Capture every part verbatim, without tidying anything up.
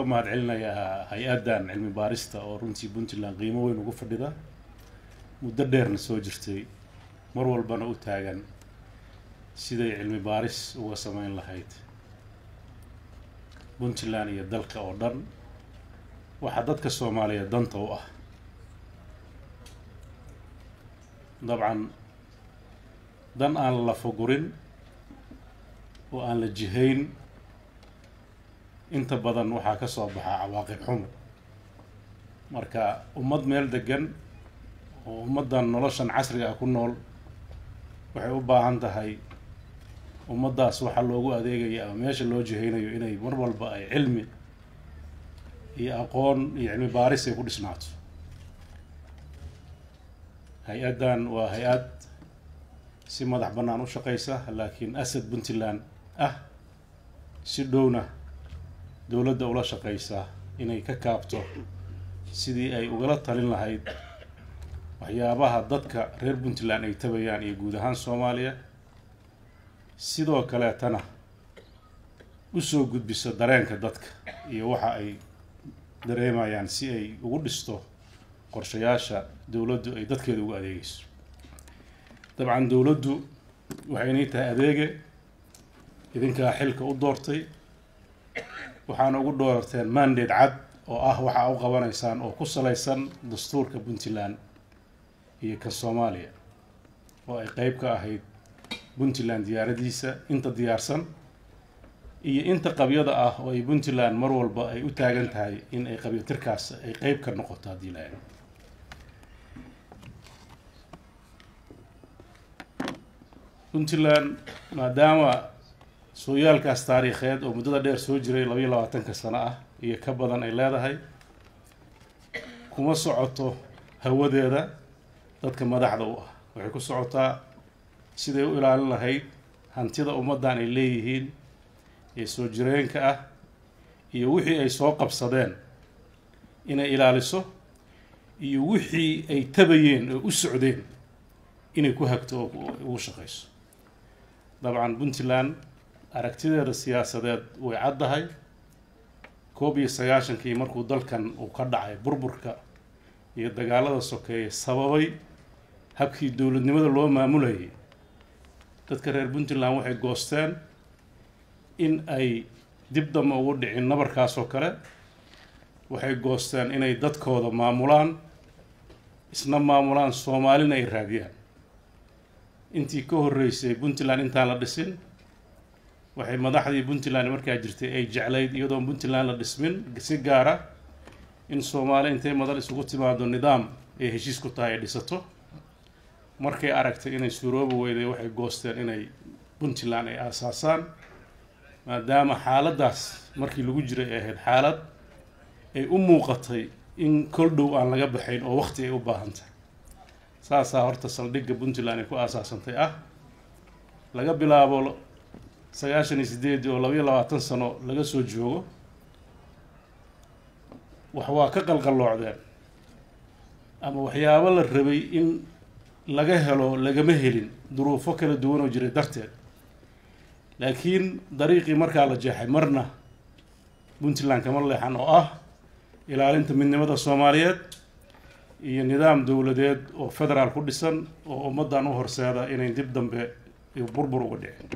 uga mahad celinayaa hay-adan cilmi baarista oo runtii Puntland qiimo weyn ugu fadhida muddo dheerna soo jirtay mar walbana u taagan siday cilmi baaris uga sameyn lahayd Puntland iyo dalka oo dhan waxa dadka Soomaaliyeed danta u ah dabcan dan aan la fogurin oo aan la jihayn inta badan waxaa ka soo baxa cawaaqib xumo marka ummad meel degan oo ummadan noloshan casriga ah ku nool waxay u baahan tahay ummadaas waxa loogu adeegaya ama meesha loo jihaynayo inay mar walba ay cilmi iyo aqoon iyo cilmi baaris ay ku dhisnaato hay-adan waa hay-ad si madax bannaan u shaqeysa laakiin asad Puntland ah si dhowna dowladda ula shaqeysa inay ka kaabto sidii ay ugala talin lahayd waxyaabaha dadka reer Puntland ay tabayaan iyo guud ahaan Soomaaliya sidoo kale tana u soo gudbiso dareenka dadka iyo waxa ay dareemayaan si ay ugu dhisto qorshayaasha dowladdu ay dadkeeda ugu adeegayso dabcan dowladdu waxay inay tahay adeege idinka xilka u doortay waxaana ugu doorteen mandate cad oo ah waxa u qabanaysaan oo ku saleysan dastuurka Puntland iyo ka Soomaaliya oo ay qayb ka ahayd Puntland diyaaradiisa inta diyaarsan iyo inta qabyada ah oo ay Puntland mar walba ay u taagan tahay in ay qabyatirkaas ay qayb ka noqoto hadii la eego Puntland maadaama sooyaalkaas taariikheed oo muddada dheer soo jiray laba iyo labaatan sano ah iyo ka badan ay leedahay kuma socoto hawadeeda dadka madaxda u ah waxay ku socotaa siday u ilaalin lahayd hantida ummadan ay leeyihiin ee soo jireenka ah iyo wixii ay soo qabsadeen inay ilaaliso iyo wixii ay tabayeen oo u socdeen inay ku hagto oo ugu shaqeyso dabcan Puntland aragtideeda siyaasadeed way caddahay koob iyo sagaashankii markuu dalkan uu ka dhacay burburka iyo dagaalada sokeeye sababay habkii dowladnimada loo maamulayay dadka reer Puntland waxay goosteen in ay dib dama ugu dhicin nabarkaas oo kale waxay goosteen inay dadkooda maamulaan isna maamulaan Soomaalina ay raadiyaan intii ka horeysay Puntland intaan la dhisin waxay madaxdii Puntland markaa jirtay ay jeclayd iyadoo Puntland la dhismin si gaar ah in Soomaali intay madal isugu timaado nidaam ay heshiis ku tahay dhisato markay aragtay inay suuroobo weyday waxay goosteen inay Puntland ay aasaasaan maadaama xaaladaas markii lagu jiray ay ahayd xaalad ay u muuqatay in kol dhow aan laga baxayn oo waqti ay u baahan tahay saasaa horta saldhigga Puntland ay ku aasaasantay ah laga bilaabo sagaashan iyo sideed oo laba iyo labaatan sano laga soo joogo wax waa ka qalqaloocdeen ama waxyaabo la rabay in laga helo lagama helin duruufo kala duwan oo jiray darteed laakiin dariiqii markaa la jeexay marna Puntland kama leexan oo ah ilaalinta midnimada Soomaaliyeed iyo nidaam dowladeed oo federaal ku dhisan oo ummadan u horseeda inay dib dambe iyo burbur uga dhicin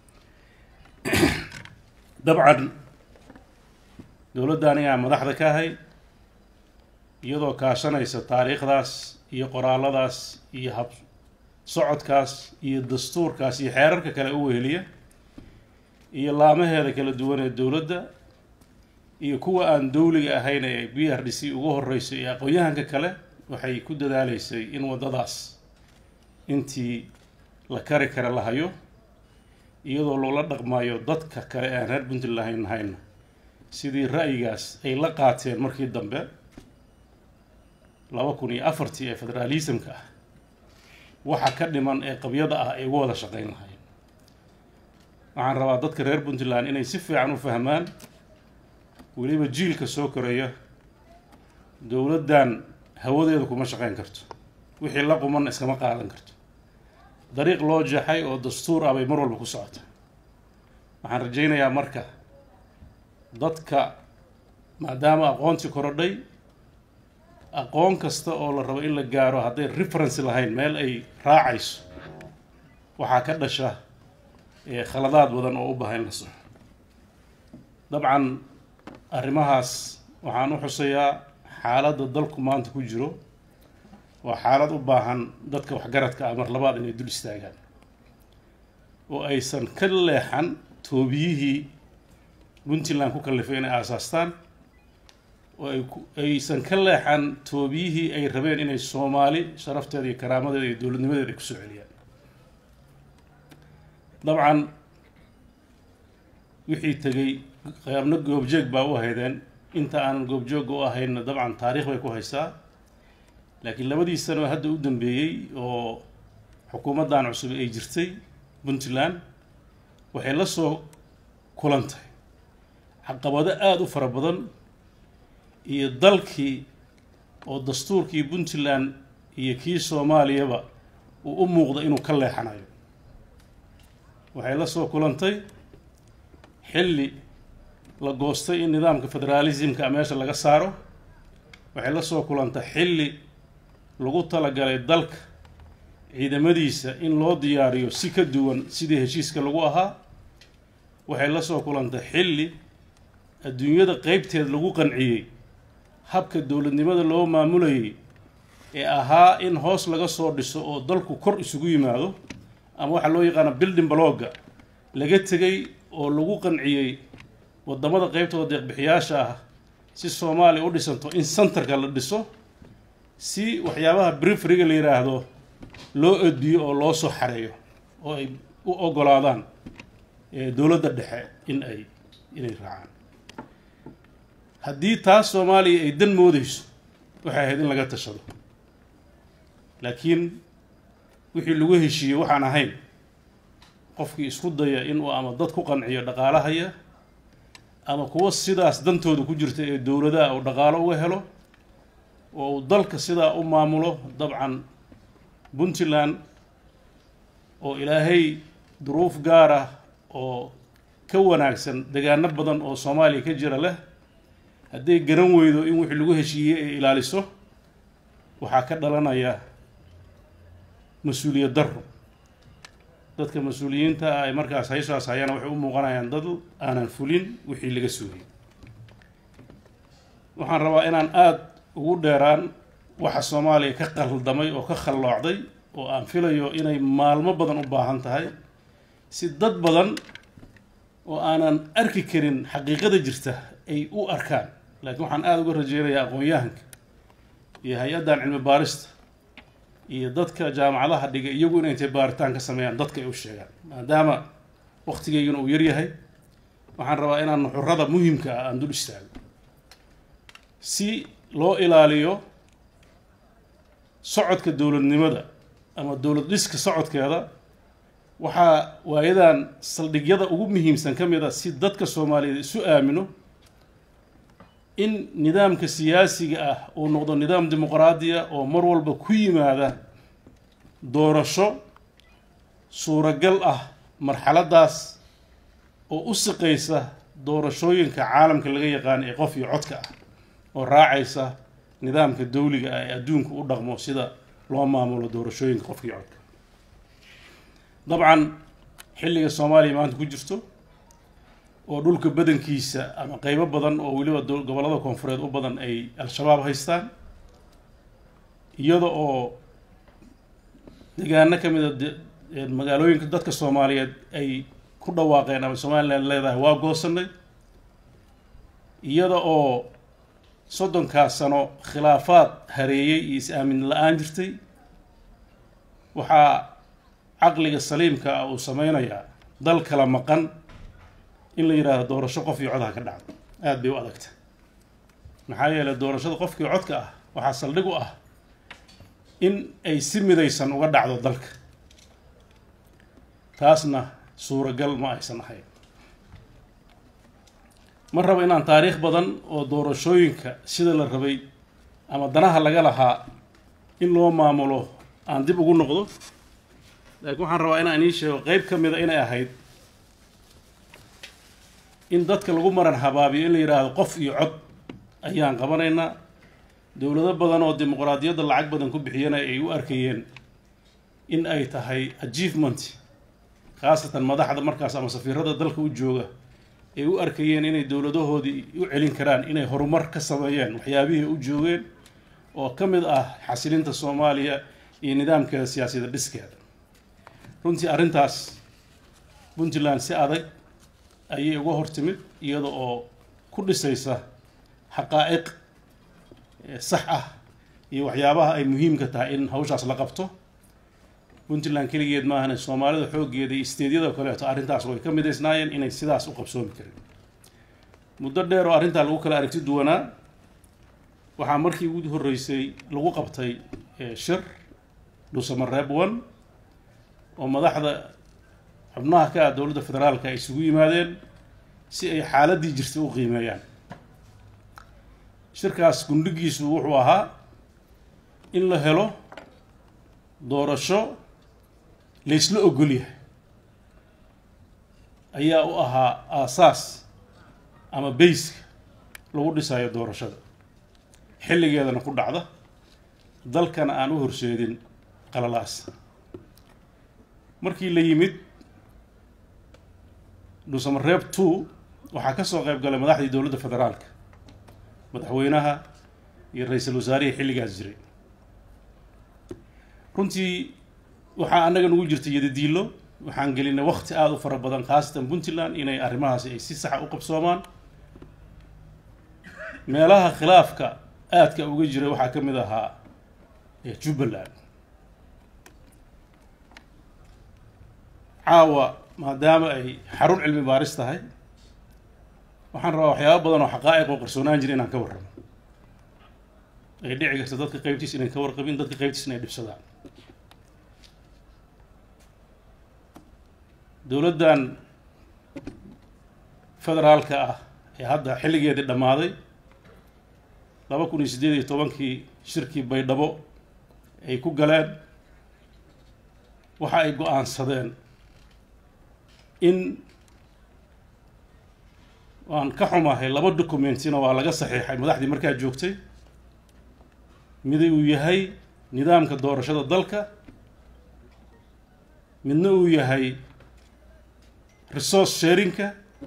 dabcan dowladdan ayaa madaxda ka ahay iyadoo kaashanaysa taariikhdaas iyo qoraaladaas iyo hab socodkaas iyo dastuurkaas iyo xeerarka kale u weheliya iyo laamaheeda kala duwan ee dowladda iyo kuwa aan dowliga ahayn ee B R D C ugu horeyso iyo aqoonyahanka kale waxay ku dadaaleysay in wadadaas intii la kari kara la hayo iyadoo loola dhaqmayo dadka kale aan reer Puntland lahayn hayna sidii ra'yigaas ay la qaateen markii dambe laba kun iyo afartii ee federalismka ah waxa ka dhiman ee qabyada ah ay ugu wada shaqeyn lahayn waxaan rabaa dadka reer Puntland inay si fiican u fahmaan waliba jiilka soo koraya dowladdan hawadeedu kuma shaqeyn karto wixii la quman iskama qaadan karto dariiq loo jeexay oo dastuur ah bay mar walba ku socota waxaan rajaynayaa marka dadka maadaama aqoonti korodhay aqoon kasta oo la rabo in la gaaro hadday reference lahayn meel ay raacayso waxaa ka dhasha khaladaad badan oo u baahan la soxo dabcan arrimahaas waxaan u xusayaa xaaladda dalku maanta ku jiro waa xaalad u baahan dadka waxgaradka ah mar labaad inay dul istaagaan oo aysan ka leexan toobiyihii puntland ku kallifay inay aasaastaan oo ay aysan ka leexan toobiyihii ay rabeen inay soomaali sharafteeda iyo karaamadeeda iyo dowladnimadeeda ay kusoo celiyaan dabcan wixii tegey qaybna goobjoog baa u ahaydeen inta aanan goobjoogga u ahaynna dabcan taariikh bay ku haysaa laakiin labadii sano hadda u dambeeyey oo xukuumaddan cusub ay jirtay puntland waxay la soo kulantay caqabado aada u fara badan iyo dalkii oo dastuurkii puntland iyo kii soomaaliyaba uu u muuqda inuu ka leexanayo waxay la soo kulantay xilli la goostay in nidaamka federaalismka meesha laga saaro waxay la soo kulantay xilli lagu talagalay dalka ciidamadiisa in loo diyaariyo si ka duwan sidii heshiiska lagu ahaa waxay la soo kulantay xilli adduunyada qeybteed lagu qanciyey habka dowladnimada loo maamulayay ee ahaa in hoos laga soo dhiso oo dalku kor isugu yimaado ama waxaa loo yaqaana building blogga laga tegay oo lagu qanciyey waddamada qeybtooda deeqbixiyaasha ah si soomaaliya u dhisanto in centerka la dhiso si waxyaabaha brifriga la yidhaahdo loo edbiyo oo loo soo xareeyo oo ay u oggolaadaan dowladda dhexe in ay inay raacaan haddii taas soomaaliya ay dan moodeyso waxay ahayd in laga tashado laakiin wixii lagu heshiiyey waxaan ahayn qofkii isku daya inuu ama dad ku qanciyo dhaqaalahaya ama kuwa sidaas dantooda ku jirta ee dowladaha uu dhaqaalo uga helo oo uu dalka sidaa u maamulo dabcan puntland oo ilaahay duruuf gaar ah oo ka wanaagsan degaano badan oo soomaaliya ka jira leh hadday garan weydo in wixii lagu heshiiyey ay ilaaliso waxaa ka dhalanaya mas-uuliyad darro dadka mas-uuliyiinta ah ay markaas haysaas hayana waxay u muuqanayaan dad aanan fulin wixii laga sugayay waxaan rabaa inaan aada ugu dheeraan waxa soomaaliya ka qaldamay oo ka khalloocday oo aan filayo inay maalmo badan u baahan tahay si dad badan oo aanan arki karin xaqiiqada jirta ay u arkaan laakiin waxaan aada uga rajeynayaa aqoon-yahanka iyo hay-addan cilmi baarista iyo dadka jaamacadaha dhigay iyagu inay intay baaritaan ka sameeyaan dadka ay u sheegaan maadaama waqtigeyguna uu yaryahay waxaan rabaa inaan nuxurada muhimka ah aan dul istaago si loo ilaaliyo socodka dowladnimada ama dowlad dhiska socodkeeda waxaa waayadan saldhigyada ugu muhiimsan ka mid a si dadka soomaaliyeed isu aamino in nidaamka siyaasiga ah uu noqdo nidaam dimuqraadiya oo mar walba ku yimaada doorasho suuragal ah marxaladdaas oo u siqaysa doorashooyinka caalamka laga yaqaan ee qof iyo codka ah oo raacaysa nidaamka dawliga ah ee adduunka u dhaqmo sida loo maamulo doorashooyinka qofka iyo codka dabcan xilliga soomaaliya maanta ku jirto oo dhulka badankiisa ama qeybo badan oo weliba gobollada koonfureed u badan ay al-shabaab haystaan iyada oo deegaano ka mid a magaalooyinka dadka soomaaliyeed ay ku dhawaaqeen ama somaliland leedahay waa goosanay iyada oo soddonkaas sano khilaafaad hareeyey iyo is-aamin la-aan jirtay waxaa caqliga saliimka ah uu sameynayaa dal kala maqan in la yidhaahdo doorasho qof iyo codha ka dhacdo aada bay u adagta maxaa yeelay doorashada qofkii codka ah waxaa saldhig u ah in ay si midaysan uga dhacdo dalka taasna suuragal ma aysan ahayn ma rabo inaan taariikh badan oo doorashooyinka sida la rabay ama danaha laga lahaa in loo maamulo aan dib ugu noqdo laakiin waxaan rabaa inaan ii sheego qeyb ka mida inay ahayd in dadka lagu maran habaabiyo in la yidhaahdo qof iyo cod ayaan qabanaynaa dowlado badan oo dimuqraadiyadda lacag badan ku bixiyana ay u arkayeen in ay tahay achievement khaasatan madaxda markaas ama safiirada dalka u jooga ay u arkayeen inay dowladahoodii u celin karaan inay horumar ka sameeyeen waxyaabihii u joogeen oo ka mid ah xasilinta Soomaaliya iyo nidaamkeeda siyaasadeed dhiskeeda runtii arrintaas Puntland si adag ayay uga hortimid iyada oo ku dhisaysa xaqaa'iq sax ah iyo waxyaabaha ay muhiimka tahay in hawshaas la qabto Puntland kaligeed ma ahan Soomaalida xooggeeda iyo isteedyada kale oo arrintaas way ka mideysnaayeen inay sidaas u qabsoomi karin muddo dheer oo arrinta lagu kala aragti duwanaa waxaa markii ugu horeysay lagu qabtay shir Dhuusamareeb one oo madaxda xubnaha ka ah dowladda federaalka ay isugu yimaadeen si ay xaaladii jirtay u qiimeeyaan shirkaas gundhigiisu wuxuu ahaa in la helo doorasho la isla ogol yahay ayaa u ahaa aasaas ama base lagu dhisayo doorashada xilligeedana ku dhacda dalkana aan u horseedin qalalaas markii la yimid Dhuusamareeb two waxaa ka soo qayb galay madaxdii dowladda federaalka madaxweynaha iyo ra'iisul wasaaraha xilligaas jiray runtii waxaa anaga nagu jirtay yadadiilo waxaan gelinay waqti aad u fara badan khaasatan Puntland inay arrimahaasi ay si sax ah u qabsoomaan meelaha khilaafka aadka uga jiray waxaa ka mid ahaa Jubbaland caawa maadaama ay xarun cilmi baaris tahay waxaan rabaa waxyaabo badan oo xaqaa'iq oo qarsoonaan jiray inaan ka warramo ay dhici karto dadka qaybtiis inay ka warqabin dadka qaybtiis inay dhibsadaan dowladdan federaalka ah ee hadda xilligeedii dhammaaday laba kun iyo siddeed iyo tobankii shirkii Baydhabo ay ku galeen waxa ay go'aansadeen in waan ka xumahay laba dokumentina waa laga saxiixay madaxdii markaa joogtay mid uu yahay nidaamka doorashada dalka midna uu yahay resource sharingka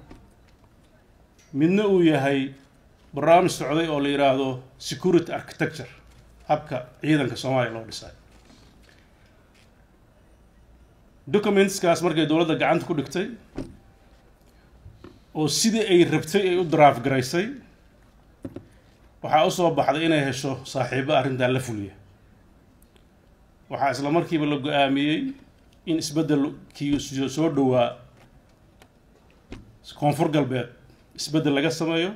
midna uu yahay barnaamij socday oo la yiraahdo security architecture habka ciidanka Soomaaliya loo dhisay documents kaas markay dowladda gacanta ku dhigtay oo sidii ay rabtay ay u draft garaysay waxaa u soo baxday inay hesho saaxiibo arrintan la fuliya waxaa isla markiiba la go'aamiyey in isbeddelkii soo dhawaa koonfur galbeed isbeddel laga sameeyo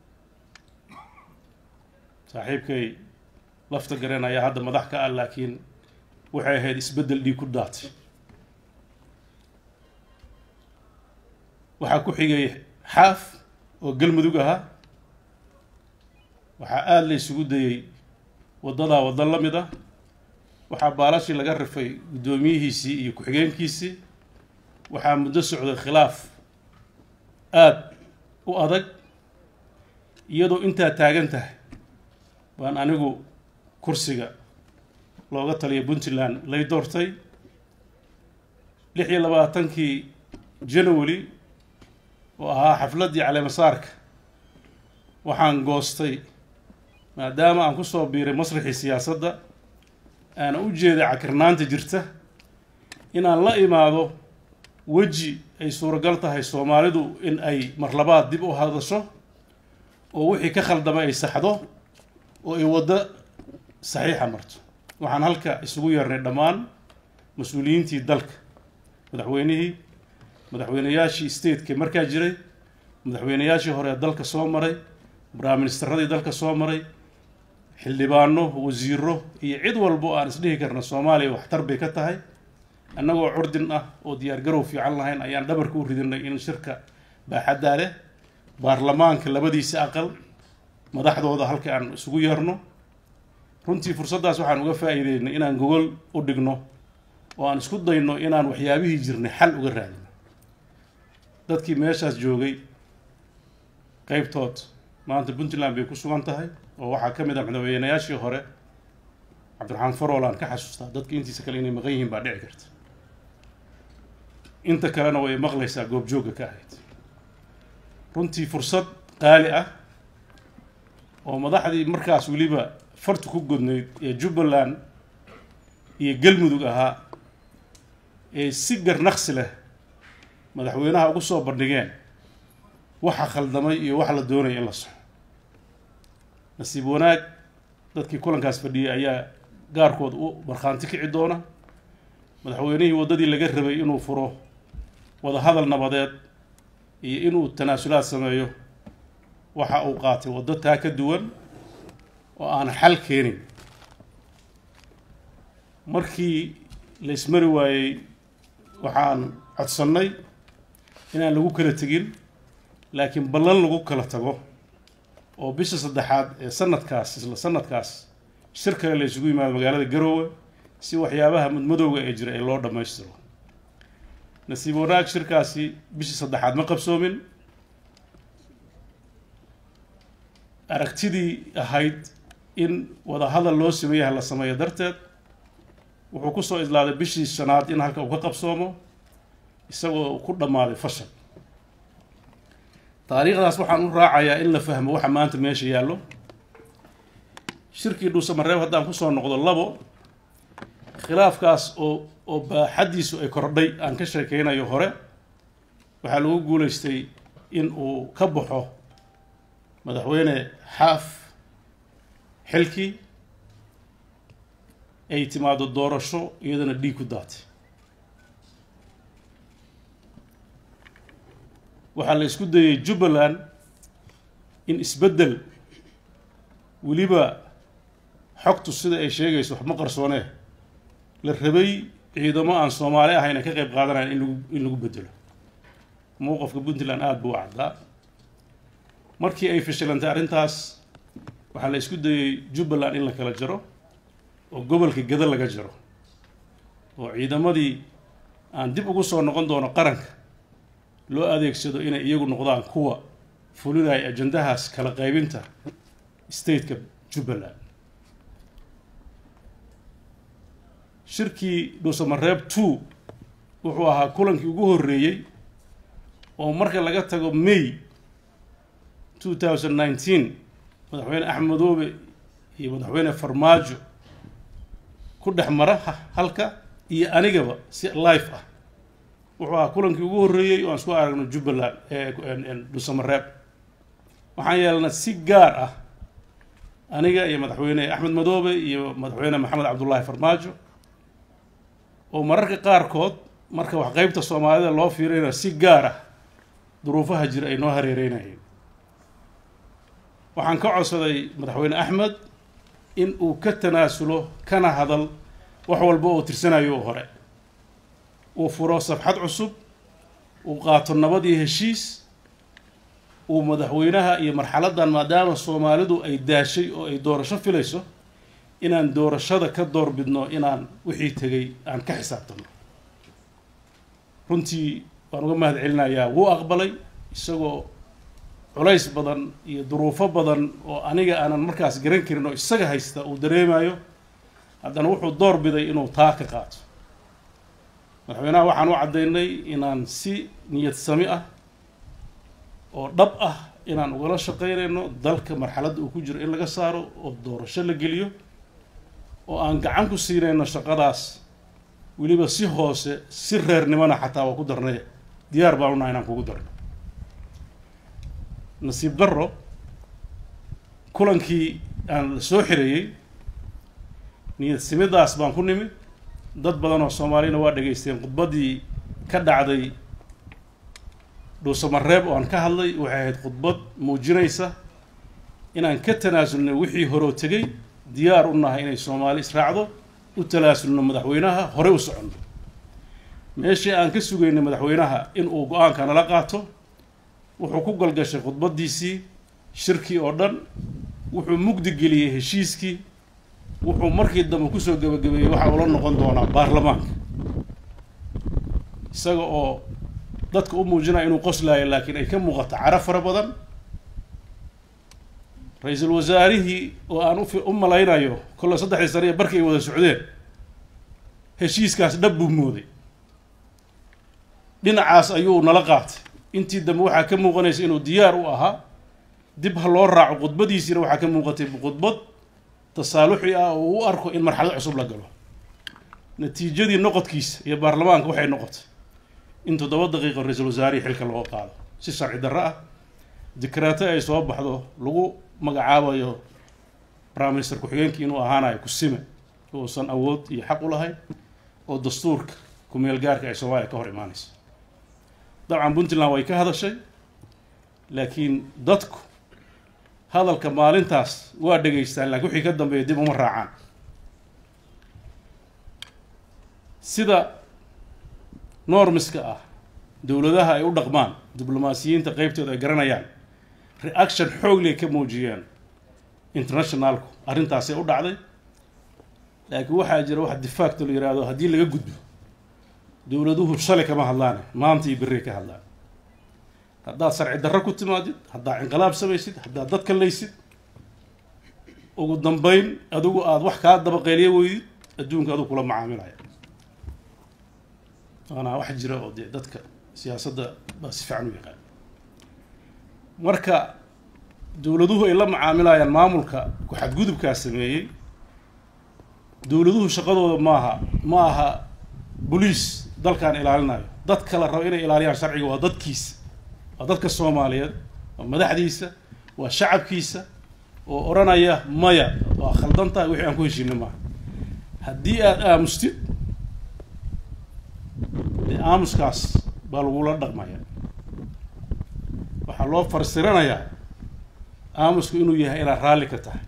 saaxiibkay lafta gareen ayaa hadda madax ka ah laakiin waxay ahayd isbeddel dhiig ku daatay waxaa ku xigay xaaf oo galmudug ahaa waxaa aad la isugu dayay waddadaa wadda la mid ah waxaa baalashii laga rifay guddoomiyihiisii iyo ku-xigeenkiisii waxaa muddo socday khilaaf aad u adag iyadoo intaa taagan tahay baan anigu kursiga looga taliya Puntland lay doortay lix iyo labaatankii January oo ahaa xafladii caleemasaarka waxaan goostay maadaama aan ku soo biiray masraxii siyaasadda aan u jeeday cakirnaanta jirta inaan la imaado weji ay suuragal tahay Soomaalidu in ay marlabaad dib u hadasho oo wixii ka khaldamay ay saxdo oo ay wada saxiixa marto waxaan halka isugu yeernay dhammaan mas'uuliyiintii dalka madaxweynihii madaxweynayaashii state-ka markaa jiray madaxweynayaashii hore dalka soo maray prime ministeradii dalka soo maray xildhibaano wasiiro iyo cid walba aan isdhihi karna Soomaaliya wax tar bay ka tahay annagoo curdin ah oo diyaar garow fiican lahayn ayaan dhabarka u ridinay in shirka baaxadda leh baarlamaanka labadiisa aqal madaxdooda halka aan isugu yeerno runtii fursaddaas waxaan uga faa'iideynay inaan gogol u dhigno oo aan isku dayno inaan waxyaabihii jirnay xal uga raadino dadkii meeshaas joogay qaybtood maanta puntland bay ku sugan tahay oo waxaa ka mid ah madaxweynayaashii hore cabdiraxmaan farool aan ka xasuustaa dadka intiisa kale inay maqan yihiin baa dhici karta inta kalena way maqlaysaa goobjoogga ka ahayd runtii fursad qaali ah oo madaxdii markaas weliba fartu ku godnayd ee jubbaland iyo galmudug ahaa ee si garnaqsi leh madaxweynaha ugu soo bandhigeen waxa khaldamay iyo waxa la doonaya in la soxo nasiib wanaag dadkii kulankaas fadhiyay ayaa gaarkood u markhaanti kici doona madaxweynihii waddadii laga rabay inuu furo wada hadal nabadeed iyo inuu tanaasulaad sameeyo waxa uu qaatay waddo taa ka duwan oo aan xal keenin markii la ismari waayey waxaan codsannay inaan lagu kala tegin laakiin ballan lagu kala tago oo bisha saddexaad ee sanadkaas isla sanadkaas shir kale la isugu yimaado magaalada Garowe si waxyaabaha mudmadowga ee jira ee loo dhammaystiro nasiib wanaag shirkaasi bisha saddexaad ma qabsoomin aragtidii ahayd in wada hadal loo sameeyaha la sameeyo darteed wuxuu ku soo islaaday bishii shanaad in halka uu ka qabsoomo isagoo ku dhammaaday fashal taariikhdaas waxaan u raacayaa in la fahmo waxa maanta meesha yaallo shirkii dhuusamareeb haddaan kusoo noqdo labo khilaafkaas oo oo baaxaddiisu ay kordhay aan ka sheekeynayo hore waxaa lagu guulaystay in uu ka baxo madaxweyne xaaf xilkii ay timaado doorasho iyadana dhiig ku daatay waxaa la isku dayay jubbaland in isbeddel weliba xogtu sida ay sheegayso wax ma qarsoonee la rabay ciidamo aan soomaali ahayna ka qayb qaadanayn in lagu in lagu bedelo mowqafka puntland aada buu caddaa markii ay fashilantay arrintaas waxaa la isku dayay jubbaland in la kala jaro oo gobolka gada laga jaro oo ciidamadii aan dib ugu soo noqon doono qaranka loo adeegsado inay iyagu noqdaan kuwa fulinaya ajandahaas kala qaybinta stateka jubbaland shirkii dhuusamareeb two wuxuu ahaa kulankii ugu horreeyey oo marka laga tago may two thousand nineteen madaxweyne axmed madoobe iyo madaxweyne farmaajo ku dhex mara halka iyo anigaba si life ah wuxuu ahaa kulankii ugu horreeyey oo aan isku aragno jubbaland dhuusamareeb waxaan yeelnay si gaar ah aniga iyo madaxweyne axmed madoobe iyo madaxweyne maxamed cabdullaahi farmaajo oo mararka qaarkood marka wax qaybta soomaalida loo fiirinayo si gaar ah duruufaha jira ay noo hareereynayeen waxaan ka codsaday madaxweyne axmed in uu ka tanaasulo kana hadal wax walba oo tirsanayo oo hore uu furo safxad cusub uu qaato nabad iyo heshiis uu madaxweynaha iyo marxaladdan maadaama soomaalidu ay daashay oo ay doorasho filayso inaan doorashada ka doorbidno inaan wixii tegay aan ka xisaabtano runtii waan uga mahad celinayaa wuu aqbalay isagoo culays badan iyo duruufo badan oo aniga aanan markaas garan karin oo isaga haysta uu dareemayo haddana wuxuu door biday inuu taa ka qaato madaxweynaha waxaan u caddaynay inaan si niyad sami ah oo dhab ah inaan ugala shaqaynayno dalka marxaladda uu ku jiro in laga saaro oo doorasho la geliyo oo aan gacan ku siinayno shaqadaas weliba si hoose si reernimona xataa waa ku darnay diyaar baan unahay inaan kugu darno nasiib darro kulankii aan la soo xireeyey niyad simidaas baan ku nimid dad badan oo soomaalina waa dhegaysteen khudbaddii ka dhacday dhuusamareeb oo aan ka hadlay waxay ahayd khudbad muujinaysa inaan ka tanaasulnay wixii horoo tegey diyaar u nahay inay soomaali israacdo u talaasulno madaxweynaha hore u soconno meeshii aan ka sugaynay madaxweynaha in uu go-aanka nala qaato wuxuu ku galgashay khudbaddiisii shirkii oo dhan wuxuu mugdi geliyey heshiiskii wuxuu markii dambe kusoo gabagabeeyey waxa ula noqon doonaa baarlamaanka isaga oo dadka u muujinaya inuu qoslaayo laakiin ay ka muuqato cara fara badan ra-iisul wasaarihii oo aan u malaynayo kolle saddexdii sane barkay wada socdeen heshiiskaas dhab buu mooday dhinacaas ayuu nala qaatay intii dambe waxaa ka muuqanaysa inuu diyaar u ahaa dib ha loo raaco khudbadiisiina waxaa ka muuqatay khudbad tasaaluxi ah oo u arko in marxalad cusub la galo natiijadii noqodkiisa iyo baarlamaanka waxay noqotay in toddoba daqiiqo ra-iisul wasaarihii xilka loo qaado si sharci darro ah dikraato ay soo baxdo lagu magacaabayo prime minister ku-xigeenkii inuu ahaanayo kusime uusan awood iyo xaq u lahayn oo dastuurka ku-meel gaarka ay soomaaliya ka hor imaanaysa dabcan puntland way ka hadashay laakiin dadku hadalka maalintaas waa dhegaystaan laakiin wixii ka dambeeya dib uma raacaan sida normiska ah dowladaha ay u dhaqmaan diblomaasiyiinta qeybtooda ay garanayaan reaction xoogley ka muujiyeen internationalku arrintaasay u dhacday laakiin waxaa jira wax difaacto la yihahdo haddii laga gudbo dowladuhu shalay kama hadlaane maanta iyo berri ka hadlaan haddaad sharci darro ku timaadid haddaad inqilaab samaysid haddaad dadka laysid ugu dambeyn adigu aada wax kaa dabaqeeliya weydid adduunka adigu kula macaamilaya waana wax jira oo dee dadka siyaasadda baa si fiican u yaqaan marka dowladuhu ay la macaamilayaan maamulka ku-xadgudubkaas sameeyey dowladuhu shaqadooda maaha ma aha boliis dalkan ilaalinayo dad kale raba inay ilaaliyaan sharciga waa dadkiisa waa dadka soomaaliyeed waa madaxdiisa waa shacabkiisa oo odhanaya maya waa khaldan tahay wixii aan ku heshiina maaha haddii aada aamustid dee aamuskaas baa lagula dhaqmaya waxaa loo farsiranayaa aamusku inuu yahay inaad raalli ka tahay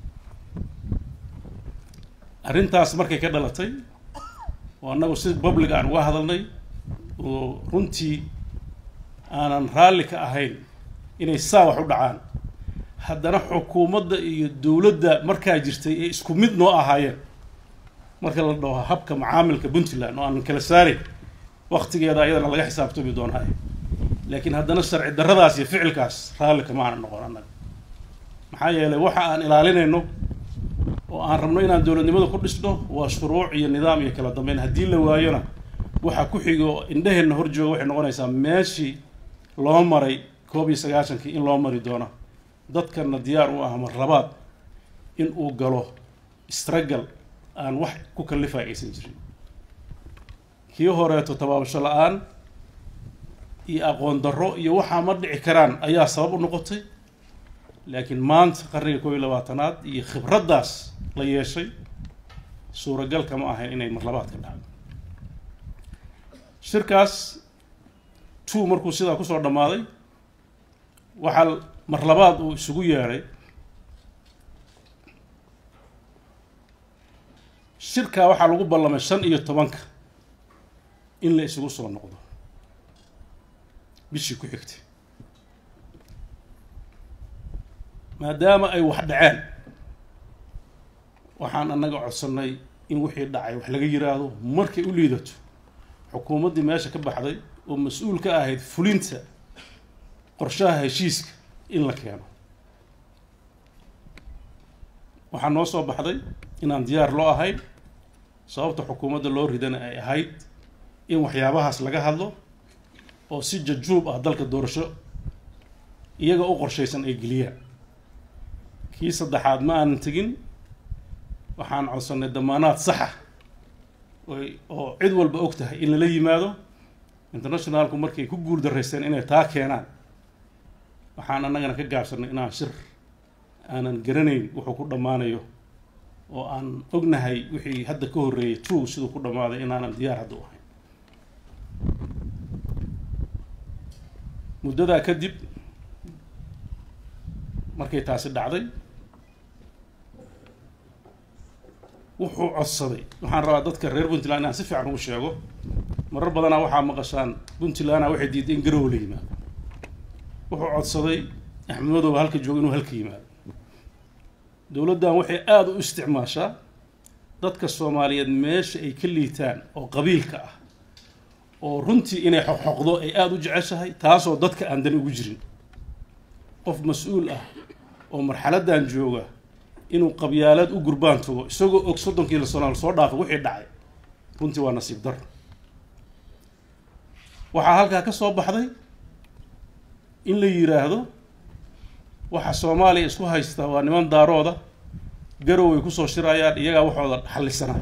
arrintaas markay ka dhalatay oo annagu si public aan uga hadalnay oo runtii aanan raalli ka ahayn inay saa wax u dhacaan haddana xukuumadda iyo dowladda markaa jirtay ee isku mid noo ahaayeen marka la dhaho habka macaamilka puntland oo aanan kala saarin waktigeeda ayadana laga xisaabtami doonaayo laakiin haddana sharci darradaas iyo ficilkaas raalli kama aanan noqon annaga maxaa yeelay waxa aan ilaalinayno oo aan rabno inaan dowladnimada ku dhisno waa shuruuc iyo nidaam iyo kala dambeyn haddii la waayona waxaa ku xigo indhaheenna hor jooga waxay noqonaysaa meeshii loo maray koob iyo sagaashankii in loo mari doono dadkana diyaar u ah mar labaad in uu galo struggle aan wax ku kallifay aysan jirin kii horeeto tabaabasho la-aan iyo aqoon darro iyo waxaa ma dhici karaan ayaa sabab u noqotay laakiin maanta qarniga koob iyo labaatanaad iyo khibraddaas la yeeshay suuragal kama ahayn inay marlabaad ka dhacdo shirkaas two markuu sidaa kusoo dhammaaday waxaa marlabaad uu isugu yeedhay shirkaa waxaa lagu ballamay shan iyo tobanka in la isugu soo noqdo bishii ku xigtay maadaama ay wax dhaceen waxaan annaga codsannay in wixii dhacay wax laga yiraahdo markay u liidato xukuumaddii meesha ka baxday oo mas-uul ka ahayd fulinta qorshaha heshiiska in la keeno waxaa noo soo baxday inaan diyaar loo ahayn sababta xukuumadda loo ridana ay ahayd in waxyaabahaas laga hadlo oo si jajuub ah dalka doorasho iyaga u qorshaysan ay geliyaan kii saddexaad ma aanan tegin waxaan codsannay damaanaad saxa oo cid walba og tahay in lala yimaado internationalku markay ku guul daraysteen inay taa keenaan waxaan annagana ka gaabsannay inaan shir aanan garanayn wuxuu ku dhammaanayo oo aan ognahay wixii hadda ka horreeyay two siduu ku dhammaaday inaanan diyaar hadda u ahayn muddadaa kadib markay taasi dhacday wuxuu codsaday waxaan rabaa dadka reer puntland inaan si fiican ugu sheego marar badanaa waxaa maqashaan puntlandna waxay diiday in garow la yimaado wuxuu codsaday axmed madoobe halka jooga inuu halka yimaado dowladdan waxay aada u isticmaashaa dadka soomaaliyeed meesha ay ka liitaan oo qabiilka ah oo runtii inay xoqxoqdo ay aada u jeceshahay taasoo dadka aan dani ugu jirin qof mas-uul ah oo marxaladan jooga inuu qabyaalad u gurbaan tago isagoo og soddonkii sano soo dhaafay wixii dhacay runtii waa nasiib dar waxaa halkaa ka soo baxday in la yiraahdo waxa Soomaaliya isku haysta waa niman daarooda garow ay ku soo shirayaan iyaga waxooda xallisanay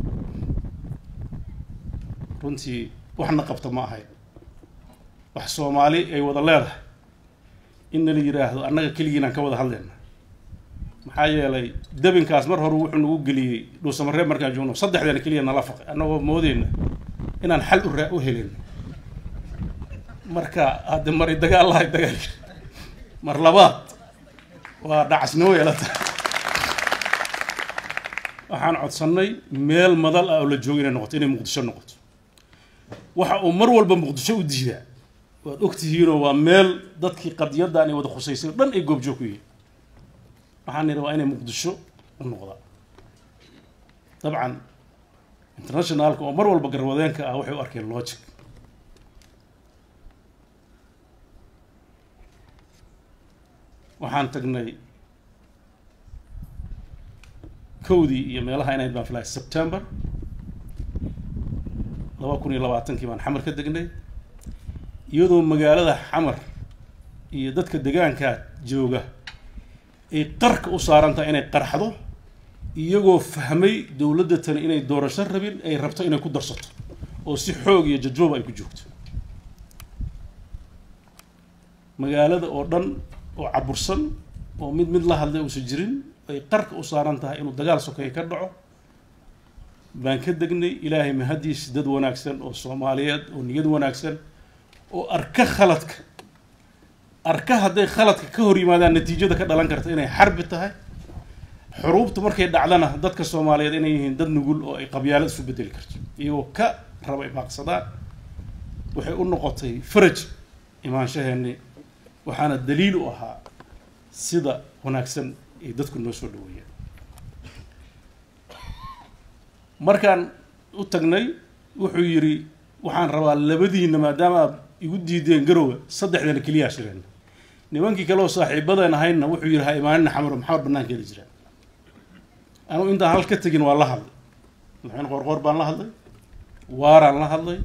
runtii waxna qabta ma ahay wax Soomaali ay wada leedahay in la yiraahdo annaga kaligiina ka wada hadlayna maxaa yeelay dabinkaas mar hore wuxuu nagu geliyay dhuusamareeb markaan joogno saddexdan kaliya nala faqay annagoo moodayna inaan xal u raa u helin marka hadda mari dagaal lahay dagaal mar labaad waa dhacasnimo yeelata waxaan codsanay meel madal ah oo la joogo inay noqoto inay Muqdisho noqoto waxa uu mar walba Muqdisho u diidaa waad ogtihiinoo waa meel dadkii qadiyaddan ay wada khusaysay dhan ay goobjoog ku yihiin waxaan nidhi waa inay Muqdisho u noqdaan dabcan internationalka oo mar walba garwadeenka ah waxay u arkeen logic waxaan tagnay kowdii iyo meelaha inay baan filay September laba kun iyo labaatan-kii baan xamar ka degnay iyadoo magaalada xamar iyo dadka deegaanka jooga ay qarka u saarantaa inay qarxdo iyagoo fahmay dawladda tan inay doorasho rabin ay rabto inay ku darsato oo si xoog iyo jajoob ay ku joogto magaalada oo dhan oo cabursan oo mid mid la hadlay uusan jirin ay qarka u saaran tahay inuu dagaal sokeey ka dhaco baan ka degnay ilaahay mahadiis dad wanaagsan oo Soomaaliyeed oo niyad wanaagsan oo arka khaladka arka haday khaladka ka hor yimaadaan natiijada ka dhalan karta inay xarbi tahay xuruubtu markay dhacdana dadka Soomaaliyeed inay yihiin dad nugul oo ay qabyaalad isu bedeli karto iyagoo ka rabay baaqsadaan waxay u noqotay faraj imaanshaheeni waxaana daliil u ahaa sida wanaagsan ee dadku noo soo dhaweeyeen markaan u tagnay wuxuu yiri waxaan rabaa labadiina maadaama igu diideen garowe saddexdan kaliya shireen nimankii kale oo saaxiibadeen ahayna wuxuu yiri ha imaanina xamar maxamed banaankeeda jira anu inta hal ka tagin waa la hadlay waxaan qorqor baan la hadlay waaraan la hadlay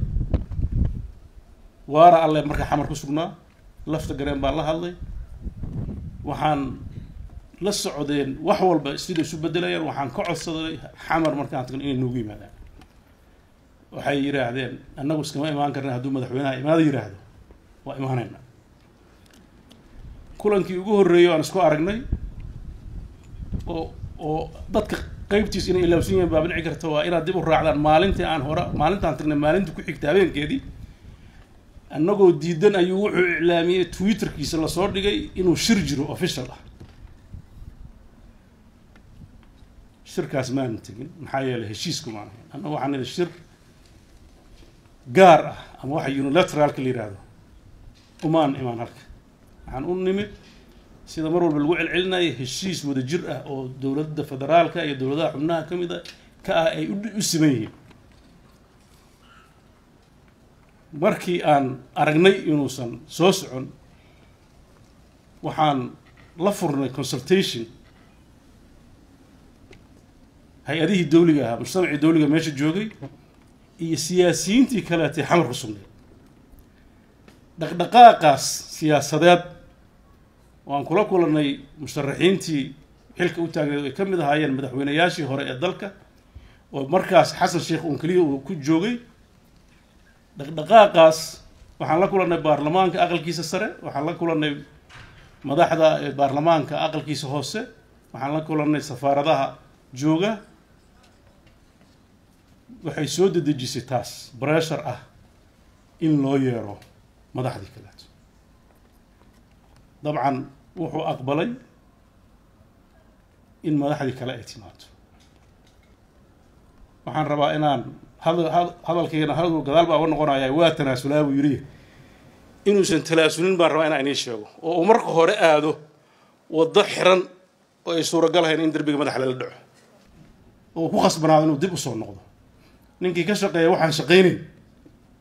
waara alle marka xamar ku sugnaa lafta gareen baan la hadlay waxaan la socdeen wax walba sida isu bedelayaan waxaan ka codsaday xamar markaan tagno inay noogu yimaadaan waxay yiraahdeen annagu iskama imaan karnaa hadduu madaxweynaha imaado yiraahdo waa imaanayna kulankii ugu horreeyay aan isku aragnay oo oo dadka qaybtiis inay ilaawsan yihiin baa dhici karta waa inaad dib u raacdaan maalintii aan hore maalintaan tagnay maalintii ku xigtay habeenkeedii annagoo diidan ayuu wuxuu iclaamiyay twitterkiisa la soo dhigay inuu shir jiro official ah shirkaas maan tagin maxaa yeelay heshiisku ma ahayn annagu waxaan nidhi shir gaar ah ama waxa unilateralka la yiraahdo umaan imaan halka waxaan u nimid sida mar walba lagu celcelinayay heshiis wada jir ah oo dowladda federaalka iyo dowladaha xubnaha ka mid ah ka ah ay u siman yihiin markii aan aragnay inuusan soo socon waxaan la furnay consultation hay-adihii dawliga ahaa mujtamacii dawliga meesha joogay iyo siyaasiyiintii kaleetay xamar ku sugnay dhaqdhaqaaqaas siyaasadeed waan kula kulanay musharaxiintii xilka u taagneed ay ka mid ahaayeen madaxweynayaashii hore ee dalka oo markaas xasan sheekh uun kaliya uu ku joogay dhaqdhaqaaqaas waxaan la kulanay baarlamaanka aqalkiisa sare waxaan la kulanay madaxda baarlamaanka aqalkiisa hoose waxaan la kulanay safaaradaha jooga waxay soo dedejisay taas pressure ah in loo yeero madaxdii kale dabcan wuxuu aqbalay in madaxdii kale ay timaado waxaan rabaa inaan hadalkeena hadal gadaal baa uga noqonayaa waa tanaasulaa buu yiri inuusan talaasulin baan rabaa inaan inii sheego oo uu marka hore aado waddo xiran oo ay suuragal ahayn in derbiga madaxa lala dhaco oo ku khasbanaado inuu dib u soo noqdo ninkii ka shaqeeya waxaan shaqaynayn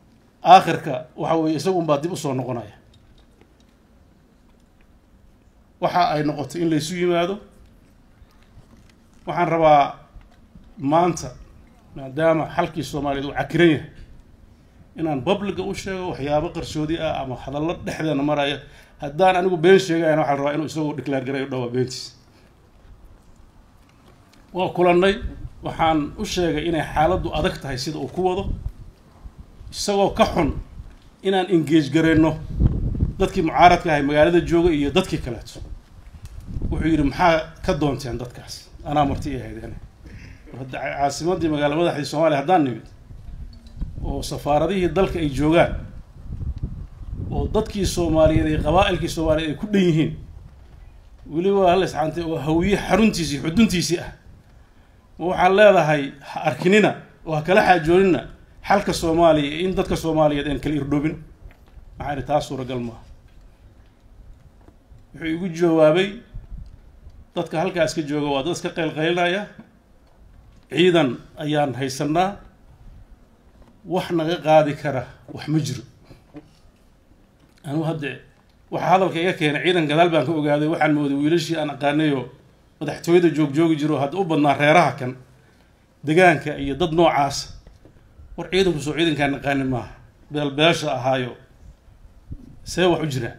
aakhirka waxa weeye isagu unbaa dib u soo noqonaya waxa ay noqotay in la isu yimaado. waxaan rabaa maanta maadaama xalkii Soomaaliyeed uu cakiran yahay inaan public u sheego waxyaabo qarsoodi ah ama hadallo dhexdeena maraya haddaan anigu been sheegayna waxaan rabaa inuu isagoo declare gareeyo dhawa beentiis. waa kulannay waxaan u sheegay inay xaaladdu adag tahay sida uu ku wado isagoo ka xun inaan engage gareyno dadkii mucaaradka ahay magaalada jooga iyo dadkii kaleeto. wuxuu yidhi maxaa ka doonteen dadkaas anaa marti ay ahaydeen caasimadii magaalo madaxdii Soomaaliya haddaan nimid oo safaaradihii dalka ay joogaan oo dadkii Soomaaliyeed ee qabaa'ilkii Soomaaliyeed ay ku dhan yihiin weliba hal isxaantay oo hawiye xaruntiisii xuduntiisii ah waxaan leedahay arkinina waa kala xaajoonina xalka Soomaaliya in dadka Soomaaliyeed aan kala irdhoobin maxay taas suuragal ma wuxuu igu jawaabay dadka halkaas ka jooga waa dad iska qeylqeylnaya ciidan ayaan haysanaa wax naga qaadi kara wax ma jiro. anu hadda waxa hadalka iga keenay ciidan gadaal baan ka ogaaday waxaan mooday wiilashii aan aqaanayo madaxtooyada joog joogi jiro hadda u badnaa reeraha kan deegaanka iyo dad noocaas war ciidanku soo ciidankaan aqaanin maaha beel beesha ahaayo see wax u jira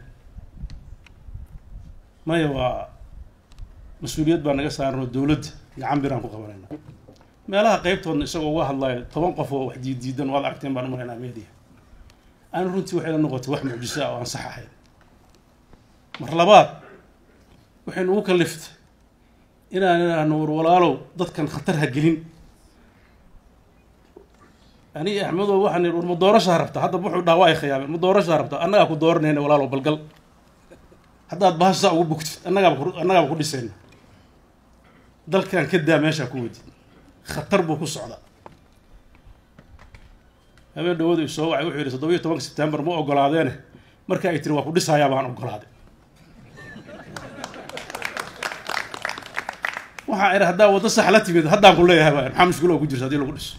maya waa mas-uuliyad baa naga saarno dowladda gacan biraan ku qabanayna meelaha qaybtoodna isagoo uga hadlayo toban qof oo wax diidiidan waad aragteen baan u maraynaa media aan runtii waxay la noqotay wax mucjiso ah oo aan sax ahayn. mar labaad waxay nagu kaliftay inaan idhaahno war walaalow dadkan khatar ha gelin. ani axmedow waxaan idhi war ma doorashaa rabta hadda wuxuu dhaha waa ay khiyaameen ma doorashaa rabta annagaa ku dooranayna walaalow balgal haddaad bahashaa ugu bugtid annagaaba annagaaba ku dhisayna dalkan ka daa meeshaa ku wadid khatar buu ku socdaa. habeen dhawadu soo wacay wuxuu yidhi toddoba iyo tobanka September ma ogolaadeene marka ay tiri waa ku dhisayaa baan ogolaaday. waxaa ira haddaa waddo sax la timid haddaan ku leeyahay maxaa mushkilo ku jirta haddii lagu dhiso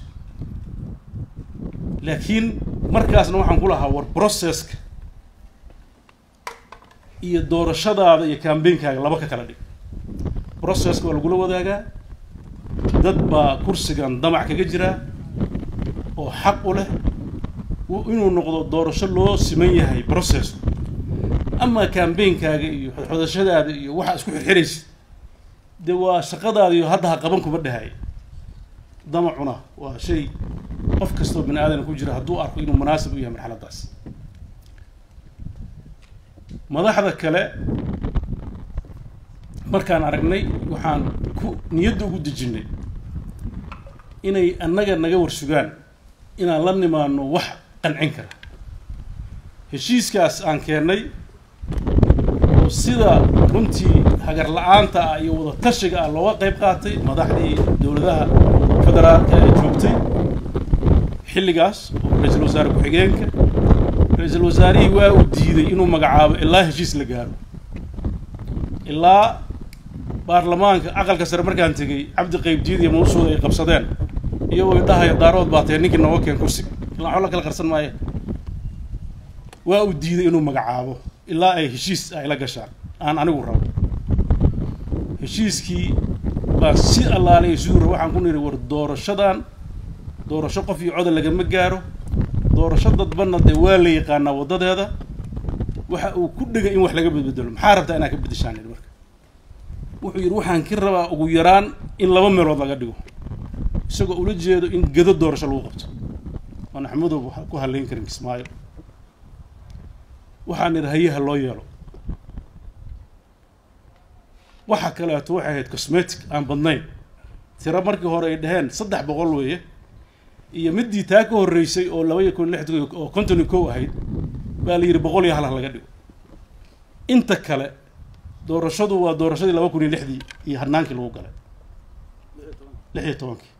laakiin markaasna waxaan ku lahaa war processka iyo doorashadaada iyo campaignkaaga laba ka kala dhig. processka waa lagula wadaagaa dad baa kursigan damac kaga jira oo xaq u leh inuu noqdo doorasho loo siman yahay process. ama campaignkaga iyo xodashadaada iyo waxa isku xirxiraysa de waa shaqadaada iyo hadda ha qaban kuma dhahay damacuna waa shay qof kastoo bini aadan ku jira hadduu arko inuu munaasib u yahay marxaladaas. madaxda kale markaan aragnay waxaan ku niyadda ugu dejinay inay annaga naga warsugaan inaan la nimaano wax qancin kara. heshiiskaas aan keennay oo sida runtii hagar la-aanta ah iyo wada tashiga ah looga qayb qaatay madaxdii dowladaha federaalka ee joogtay xilligaas oo ra-iisul wasaare ku-xigeenka ra-iisul wasaarihii waa uu diiday inuu magacaabo ilaa heshiis la gaaro. ilaa baarlamaanka aqalka sare markaan tegey cabdi qaybdiid iyo mawsuud ay qabsadeen iyagoo idhahaya daarood baa tahay ninkii nooga keen kursiga ilaa waxba la kala qarsan maayo waa uu diiday inuu magacaabo ilaa ay heshiis ay la gashaan aan anigu rabo. heshiiskii baa si allaalay suura waxaan ku niri war doorashadan doorasho qof iyo codol lagama gaaro doorasho dadbanna dee waa la yaqaanaa waddadeeda waxa uu ku dhigay in wax laga bedbedelo maxaa rabtaa inaad ka bedeshaan marka wuxuu yidhi waxaan ka rabaa ugu yaraan in laba meelood laga dhigo isagoo ula jeedo in gedo doorasho lagu qabto aan axmedow ku halayn karin kismaayo. waxaan idhi hayaha loo yeelo waxa kaleeto waxay ahayd cosmetic aan badnayn tiro markii hore ay dhaheen saddex boqol weeye iyo midii taa ka horreysay oo laba iyo kun lixdan oo konton iyo kow ahayd baa la yidhi boqol iyo hal laga dhigo. inta kale doorashadu waa doorashadii laba kun iyo lixdii iyo hanaankii lagu galay lix iyo tobankii.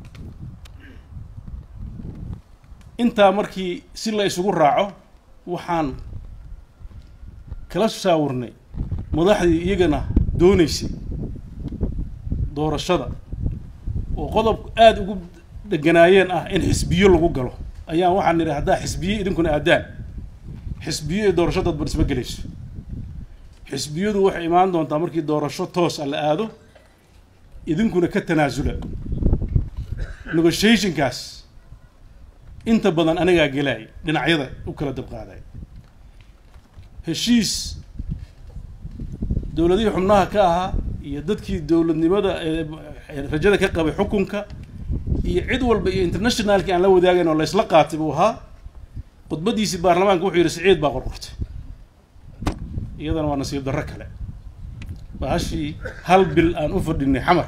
intaa markii si la isugu raaco waxaan kala shaawirnay madaxdii iyagana doonaysay doorashada oo qodob aad ugu deganaayeen ah in xisbiyo lagu galo ayaan waxaan nidhi haddaa xisbiye idinkuna aadaan xisbiye doorashadaad bar isma gelayso xisbiyadu waxay imaan doontaa markii doorasho toos ah la aado idinkuna ka tanaasula negotiationkaas inta badan anigaa gelay dhinacyada u kala dabqaaday heshiis dowladihii xubnaha ka ahaa iyo dadkii dowladnimada rajada ka qabay xukunka iyo cid walba iyo internationalkii aan la wadaagayn oo la isla qaatay buu ahaa khudbadiisii baarlamaanka wuxuu yidhi Siciid baa qorqortay iyadana waa nasiib darro kale baashii hal bil aan u fadhinay xamar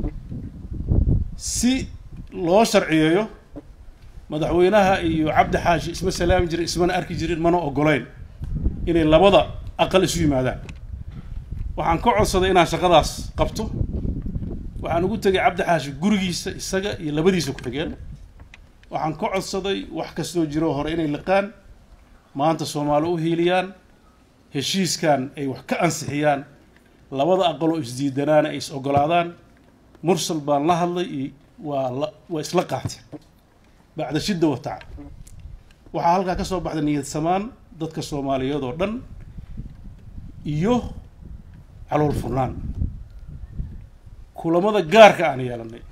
si loo sharciyeeyo madaxweynaha iyo cabdi xaashi isma salaam jirin ismana arki jirin mana ogolayn inay labada aqal isu yimaadaan waxaan ka codsaday inaan shaqadaas qabto waxaan ugu tagay cabdi xaashi gurigiisa isaga iyo labadiisa ku xigeen waxaan ka codsaday wax kastoo jiro hore inay liqaan maanta Soomaali u hiiliyaan heshiiskan ay wax ka ansixiyaan labada aqal oo isdiidanaana ay is ogolaadaan mursal baan la hadlay waa waa isla qaateen bacda shidda wa tac waxaa halkaa ka soo baxday niyad samaan dadka Soomaaliyeed oo dhan iyo calool furnaan kulamada gaarka aan yeelanay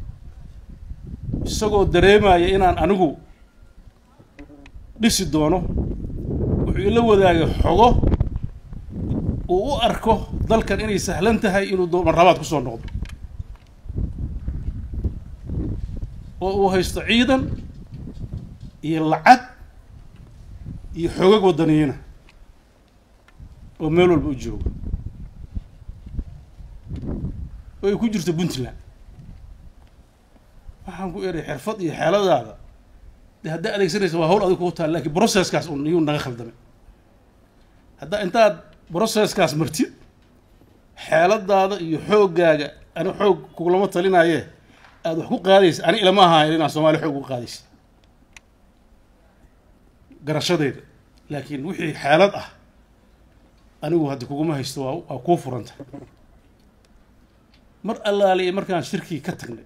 isagoo dareemaya inaan anigu dhisi doono wuxuu ila wadaagay xogo uu u arko dalkan inay sahlan tahay inuu marlabaad ku soo noqdo oo uu haysto ciidan iyo lacag iyo xogag wadaniina oo meel walba u joogo oo ay ku jirto Puntland waxaan ku eray xirfad iyo xeeladaada hadda adeegsanaysa waa hawl adig ku taal laakiin processkaas uu niyu naga khaldamay hadda intaad processkaas martid xeeladaada iyo xoogaaga ana xoog kulama talinaaye aad wax ku qaadaysa ani ilama aha inaan Soomaali xoog ku qaadaysa garashadeeda laakiin wixii xeelad ah anigu hadda kuguma haysto waa ku furanta mar allaaliye markaan shirkii ka tagnay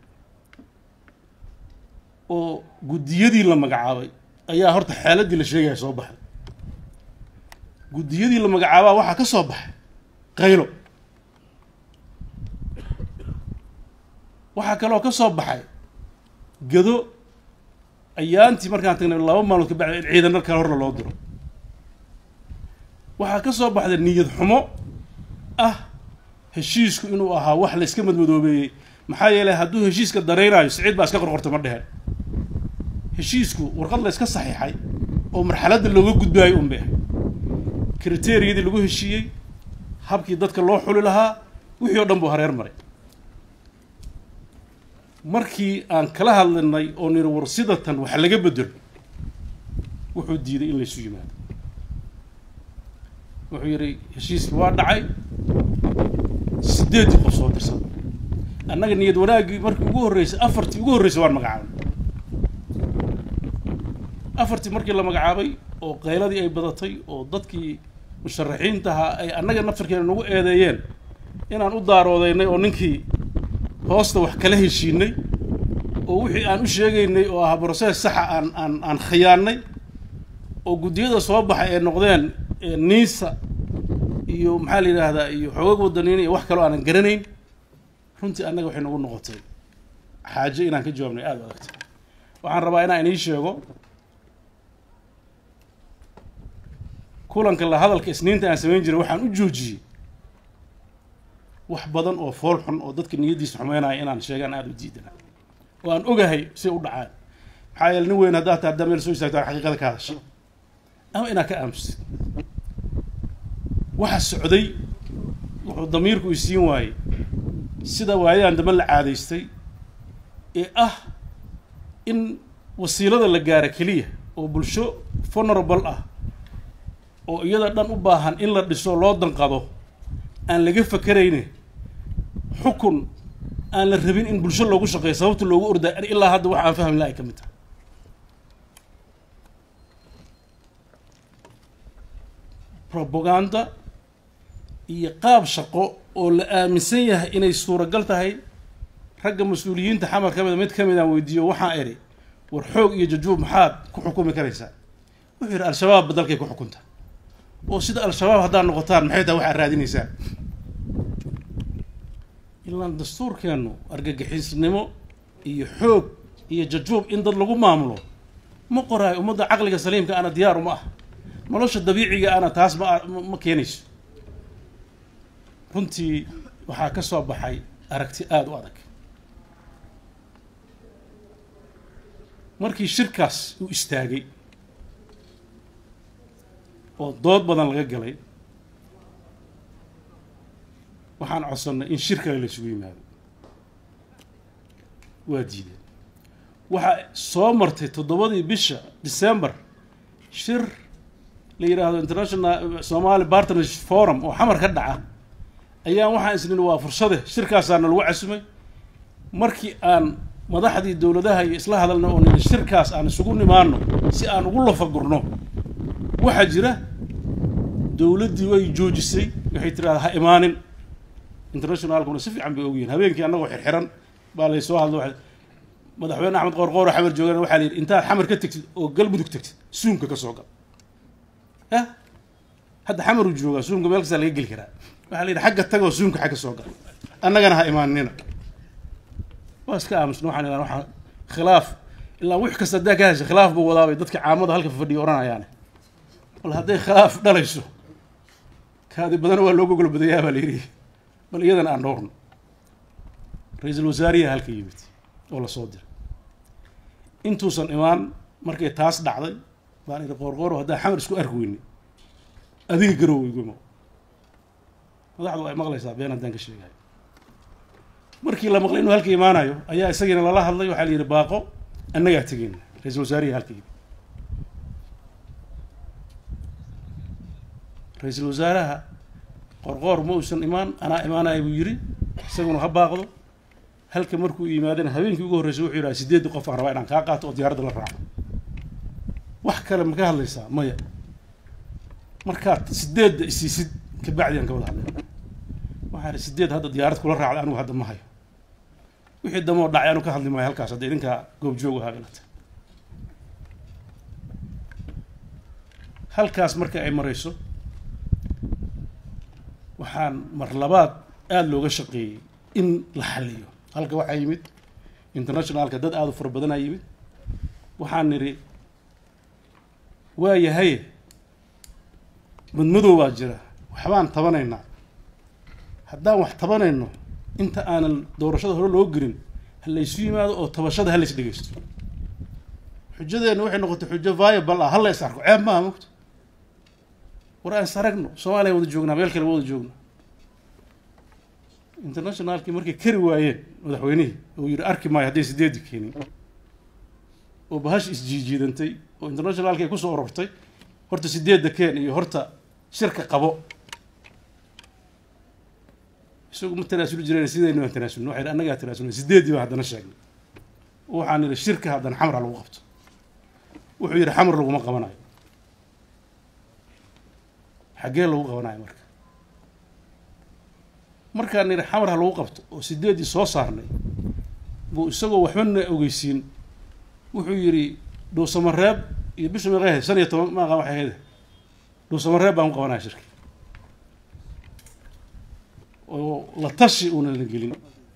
oo gudiyadii la magacaabay ayaa horta xaaladii la sheegay soo baxay gudiyadii la magacaabaa waxa ka soo baxay qaylo waxa kale oo ka soo baxay gado ayaantii markaan tagnay laba maalmood ka bacday ciidan kale hor loo diro waxa ka soo baxday niyad xumo ah heshiisku inuu ahaa wax la iska madmadoobeeyay maxaa yeelay hadduu heshiiska dareerayo Siciid baa iska qorqortay ma dheheen heshiisku warqad la iska saxiixay oo marxaladda looga gudbaayo un baa kriteeriyadii lagu heshiiyey habkii dadka loo xuli lahaa wixii oo dhan buu hareer maray markii aan kala hadlanay oo nir warsidatan wax laga bedelo wuxuu diiday in la isu yimaado wuxuu yiri heshiiskii waa dhacay sideed qof soo dirsan annaga niyad wanaagii markii ugu horeysay afartii ugu horeysay waan magacaabay afartii markii la magacaabay oo qayladii ay badatay oo dadkii musharaxiinta ahaa ay annaga naftarkeena nagu eedeeyeen inaan u daaroodaynay oo ninkii hoosta wax kala heshiinay oo wixii aan u sheegaynay oo ah process sax aan aan aan khiyaanay oo gudiyada soo baxay ee noqdeen niisa iyo maxaa la yiraahdaa iyo xoog wadaniin iyo wax kale oo aan garanayn runtii annaga waxay nagu noqotay xaaje inaan ka jawaabnay aad u adagtay waxaan rabaa inaan inii sheego kulanka la hadalka isniinta aan sameyn jiray waxaan u joojiyay wax badan oo fool xun oo dadka niyadiisa xumeynaya inaan sheegaan aad u diidana oo aan ogahay si u dhacaan maxaa yeelay nin weyn haddaad tahay meel soo istaagto xaqiiqada ka hadashay ama inaa ka aamusid waxa socday wuxuu damiirku i siin waayey sida waayaan dama la caadaystay ee ah in wasiilada la gaaro keliya oo bulsho vulnerable ah oo iyada dhan u baahan in la dhiso loo danqado aan laga fakarayne xukun aan la rabin in bulsho loogu shaqeeyo sababta loogu orday ilaa hadda waxa aan fahmi lahay ka mid tahay propaganda iyo qaab shaqo oo la aaminsan yahay inay suuragal tahay ragga mas'uuliyiinta xamar ka mid mid ka mid aan weydiiyo waxaan eri war xoog iyo jajuub maxaad ku xukumi karaysaa wuxuu yiri al-shabaab badalkay ku xukunta oo sida al-shabaab haddaan noqotaan maxay tahay waxaad raadinaysaa ilaan dastuurkeennu argagixisnimo iyo xoog iyo jajuub in dad lagu maamulo ma qoraayo ummadda caqliga saliimka ana diyaar uma ah nolosha dabiiciga ana taas ma ma keenayso runtii waxaa ka soo baxay aragti aada u adag markii shirkaas uu istaagay oo dood badan laga galay waxaan codsannay in shir kale la isugu yimaado waa diideen waxaa soo martay toddobadii bisha December shir la yiraahdo International Somali Partnership Forum oo xamar ka dhaca ayaan waxaan isnin waa fursade shirkaasaana lagu casumay markii aan madaxdii dowladaha iyo isla hadalna oo nin shirkaas aan isugu nimaano si aan ugu lafagurno waxa jira dowladdii way joojisay waxay tiraahdaa ha imaanin internationalkuna si fiican bay ogyihiin habeenkii annagoo xirxiran baa lay soo hadlo madaxweyne axmed qoorqoor xamar joogana waxaa la yidhi intaad xamar ka tagtid oo galmudug tagtid suumka ka soo gal ha hadda xamar uu joogaa suumka meel kasta laga geli karaa waxaa la yidhi xagga tagoo suumka xagga soo gal annagana ha imaanina waa iska aamusna waxaan idhaha waxaa khilaaf ilaa wix kasta haddaa ka hesha khilaaf buu wadaabay dadka caamada halka fadhiya odhanayaane bal hadday khilaaf dhalayso kaadi badana waa loo gogol badayaa baa la yidhi bal iyadana aan dhowrno ra-iisul wasaariyaha halka yimid oo la soo diray intuusan imaan markay taas dhacday baan idhi qoorqooro haddaa xamar isku arki weyne adiga garow iguma madaxdu ay maqlaysaa been haddaan ka sheegayo markii la maqlay inuu halka imaanayo ayaa isagiina lala hadlay waxaa la yidhi baaqo annagaa tegeyna ra-iisul wasaariyaha halka yimid ra-iisul wasaaraha qorqoor ma uusan imaan anaa imaanaya buu yidhi isaguna ha baaqdo halka markuu yimaadana habeenkii ugu horreysay wuxuu yidhaha sideedii qof aan rabaa inaan kaa qaato oo diyaaradda la raaco wax kale ma ka hadlaysaa maya markaad sideedda isiisid kabacdi aan ka wada hadlay waxaa ihi sideed hadda diyaarad kula raacda anigu hadda ma hayo wixii damoo dhacay anu ka hadli maayo halkaas hadda idinkaa goobjoog ahaa inata halkaas marka ay marayso waxaan mar labaad aada looga shaqeeyey in la xaliyo halka waxaa yimid internationalka dad aada u fara badanaa yimid waxaan nidhi waa yahaye madmadow baa jira waxbaan tabanaynaa haddaan wax tabanayno inta aanan doorashada hore loo gelin ha laysu yimaado oo tabashada ha lays dhegeysto xujadeenna waxay noqotay xujo viable ah ha la is arko ceeb maaha mogto war aan is aragno soomaaliya wada joognaa meel kale wada joogno internationalkii markay kari waayeen madaxweynihii oo yidhi arki maayo hadday sideedi keenin oo bahash isjiijiidantay oo internationalki ay kusoo urortay horta sideedda keen iyo horta shirka qabo isagu ma tanaasuli jireen sidaynu aan tanaasulno waxay annagaa tanaasulnay sideedii baan haddana sheegnay waxaan nidhi shirka haddana xamar ha lagu qabto wuxuu yidhi xamar laguma qabanayo xaggee lagu qabanayo marka markaan nidhi xamar ha lagu qabto oo sideedii soo saarnay buu isagoo waxbana ogeysiin wuxuu yidhi dhuusamareeb iyo bisha meeqahe shan iyo toban maaqa waxay ahayd dhuusamareeb baan ku qabanaya shirki oo la tashi uuna la gelin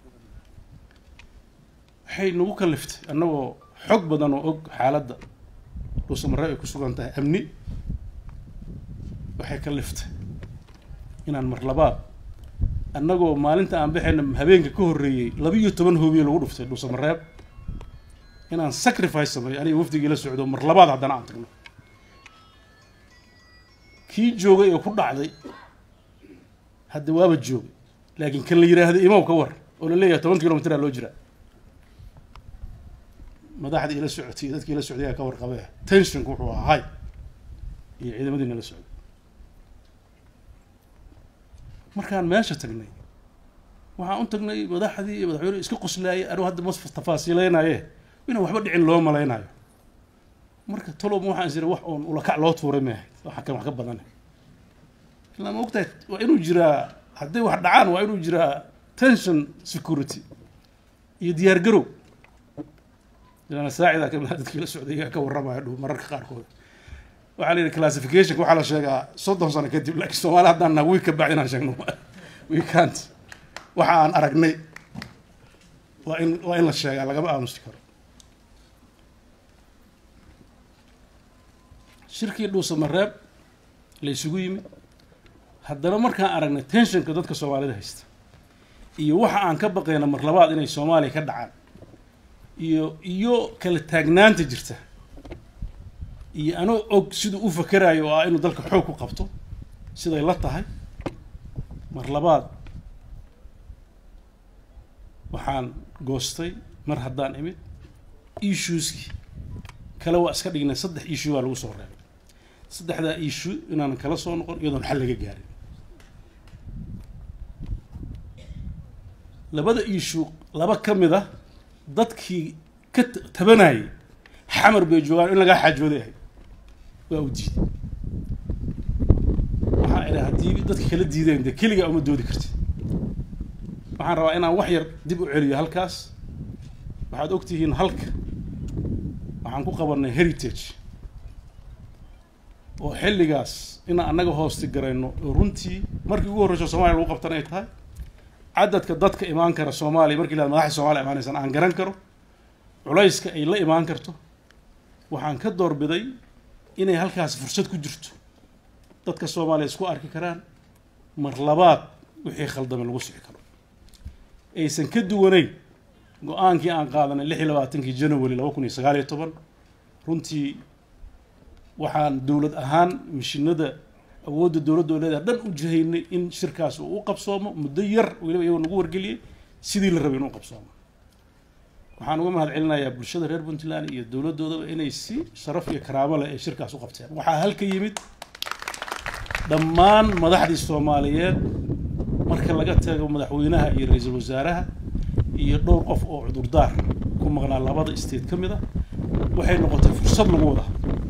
waxay nagu kaliftay annagoo xog badan oo og xaaladda dhuusamareeb ay ku sugan tahay amni waxay kaliftay inaan mar labaad annagoo maalinta aan baxayna habeenka ka horreeyey laba iyo toban hoobiye lagu dhuftay dhuusamareeb inaan sacrifice sameeyo aniga wafdigii la socdo mar labaad haddana aan tagno kii joogay ee ku dhacday hadda waaba joogay laakiin kan la yidhaahday imaw ka war oo la leeyahay toban kilomitr aa loo jiraa madaxdii ila socotay iyo dadkii ila socday aa ka warqabee tensionku wuxuu ahaa hay iyo ciidamadiina la socday markaan meesha tagnay waxaan u tagnay madaxdii iyo madaxweyne iska qoslaayay anuu hadda mas tafaasiileynaaye inaan waxba dhicin loo malaynayo marka talob waxaan is iri wax oon ulakac loo tuuray maahay waxa kan wax ka badan ilaa ma ogtahay waa inuu jiraa hadday wax dhacaan waa inuu jiraa tension security iyo diyaar garow ilaana saacida kamid dadkii la socday ka warramaya dhow mararka qaarkood وعلى الكلاسيفيكيشن وعلى شيء صدهم صار كتب لك السؤال هذا أنا ويك بعدين عشان وي كانت وحان أرقني وإن وإن الشيء على جماعة مستكر شركة دوس مراب ليسوي يمي هذا ما كان أرقنا تنشن كذا كسوالي ده هست iyo waxa aan ka baqayna mar labaad inay Soomaaliya ka dhacaan iyo iyo kala taagnaanta jirta iyo ano og sidoo u fakarayo oo inuu dalka xoog ku qabto siday la tahay mar labaad waxaan goostay mar haddaan imid issueski kala waa iska dhignay saddex issue waa lagu soo reebay saddexda issue inaan kala soo noqon iyadoo xal laga gaarin labada issue laba kamid ah dadkii ka tabanay xamar bay joogaan in laga xajooday waa u diiday waxa ay hadii dadka kala diideen de kaliya uma doodi kartid waxaan rabaa inaan wax yar dib u celiyo halkaas waxaad ogtihiin halka waxaan ku qabanay heritage oo xilligaas in anaga hoosti garayno runtii markii ugu horreysay Soomaaliya lagu qabtan ay tahay عددك ضدك إيمان كرا الصومالي مركي لما راح الصومالي إيمان إنسان عن جران كرو علايسك أي لا إيمان كرتو وحن كدور بدي إني هالكاس فرصة كجرت ضدك الصومالي سكو أركي كران مرلبات وحي خلد من الوسع كرو أي سن كدو وني قان كي أن قادنا اللي حلواتن كي جنوبي لو كوني سغالي طبعا رنتي وحن دولة أهان مش ندى أود الدولة دولة دن وجهيني إن شركاس وقبصومه مدير ولا يو نقول رجلي سيدي الربيع وقبصومه وحنا وما هذا علنا يا برشة غير بنتلاني الدولة دولة إن يسي شرف يكرامه للشركاس وقبصها وحا هالكيمت دمان مدحدي الصوماليات مركز لقت مدحوينها يرئيس الوزراء يدور قف أو عذر دار كم مغنى لبعض استيت كم ده وحين نقطة فرصة نموذج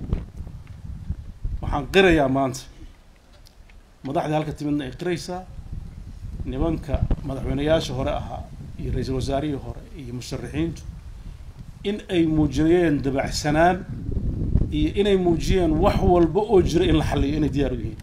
وحن قرية يا مانت مدحدي halka timidna ay qiraysa nimanka madaxweynayaasha hore ahaa iyo ra'iisul wasaarihii hore iyo musharaxiintu in ay muujiyeen dabacsanaan iyo inay muujiyeen wax walba oo jira in la xalliyo inay diyaar u yihiin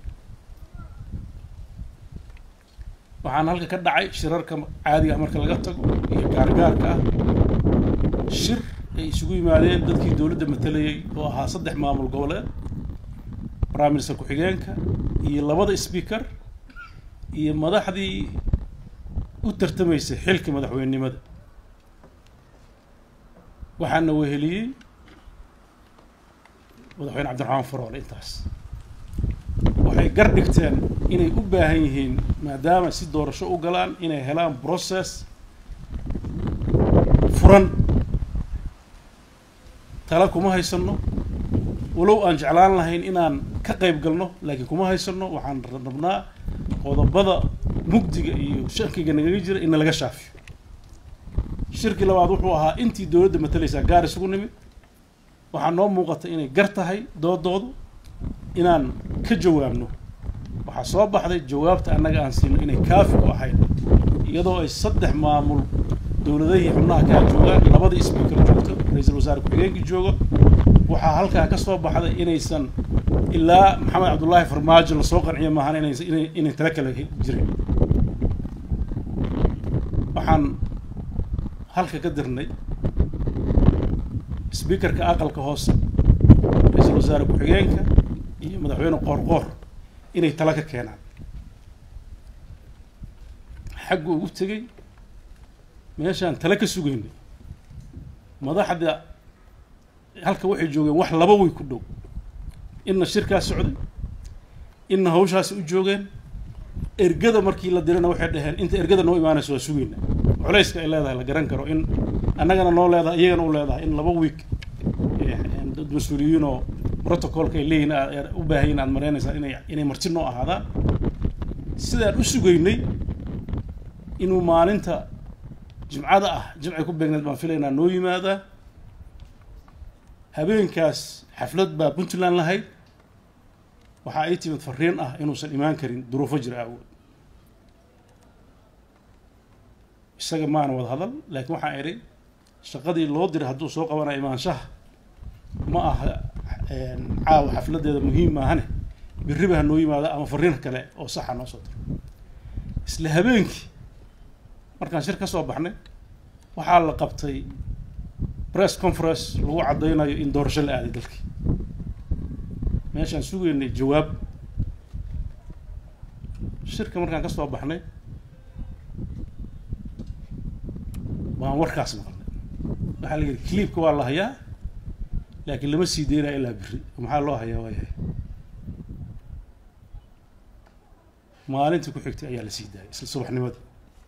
waxaan halka ka dhacay shirarka caadiga ah marka laga tago iyo gaargaarka ah shir ay isugu yimaadeen dadkii dawladda matalayay oo ahaa saddex maamul goboleed prime minister ku xigeenka iyo labada speaker iyo madaxdii u tartamaysay xilka madaxweynenimada waxaana weheliyay madaxweyne Cabdiraxmaan Faroole intaas waxay gar dhigteen inay u baahan yihiin maadaama si doorasho u galaan inay helaan process furan tala kuma haysano ولو أن جعلان لهين إنان كقيب قلنا لكن كما هيصلنا وحن ربنا قضبضة مجد شركة جنجيجر إن لقى شاف الشركة لو أضوحوها أنتي دولة مثلثة جارس ونمي وحن نوم موقت إني قرتها هي ضد ضد إنان كجوابنا وحصاب بحد جوابت أنا جانسين إني كافي واحد يضو يصدح معمول دولة ذي حنا كجواب لبضي اسمه كرجوته رئيس الوزراء كبيرين جوجا waxaa halka ka soo baxday inaysan ilaa Maxamed Cabdullaahi Farmaajo la soo qanciyo maahan inay inay tala kala jireen waxaan halka ka dirnay speakerka aqalka hoose ra'iisul wasaare ku xigeenka iyo madaxweyne Qoorqoor inay tala ka keenaan xaq ugu tagay meeshaan tala ka sugaynay madaxda halka waxay joogeen wax laba way ku dhow in shirkaas socday in hawshaas u joogeen ergada markii la dirana waxay dhaheen inta ergada noo imaanayso waa sugayna culayska ay leedahay la garan karo in annagana noo leedahay iyagana u leedahay in laba week dad mas'uuliyiin oo protocolka ay leeyihiin u baahan yihiin aad mareynaysaa inay inay marti noo ahaadaan sidaan u sugaynay inuu maalinta jimcada ah jimcay ku beegneed baan filaynaa noo yimaadaa habeenkaas xaflad baa Puntland lahayd waxa ay timid fariin ah inuusan imaan karin duruufo jira awood isaga maana wada hadal laakiin waxa ay shaqadii loo diray hadduu soo qabanayo imaanshaha ma aha caawa xafladeeda muhiim maahane birriba ha noo yimaado ama fariin kale oo saxa noo soo diro isla habeenkii markaan shir ka soo baxnay waxaa la qabtay press conference lagu caddaynayo in doorasho la aaday dalkii meeshaan sugaynay jawaab shirka markaan ka soo baxnay waan warkaas maqalnay waxaa la yidhi clipka waa la hayaa laakiin lama sii daynaa ilaa birri maxaa loo hayaa waa yahay maalintii ku xigtay ayaa la sii daayay isla subaxnimadii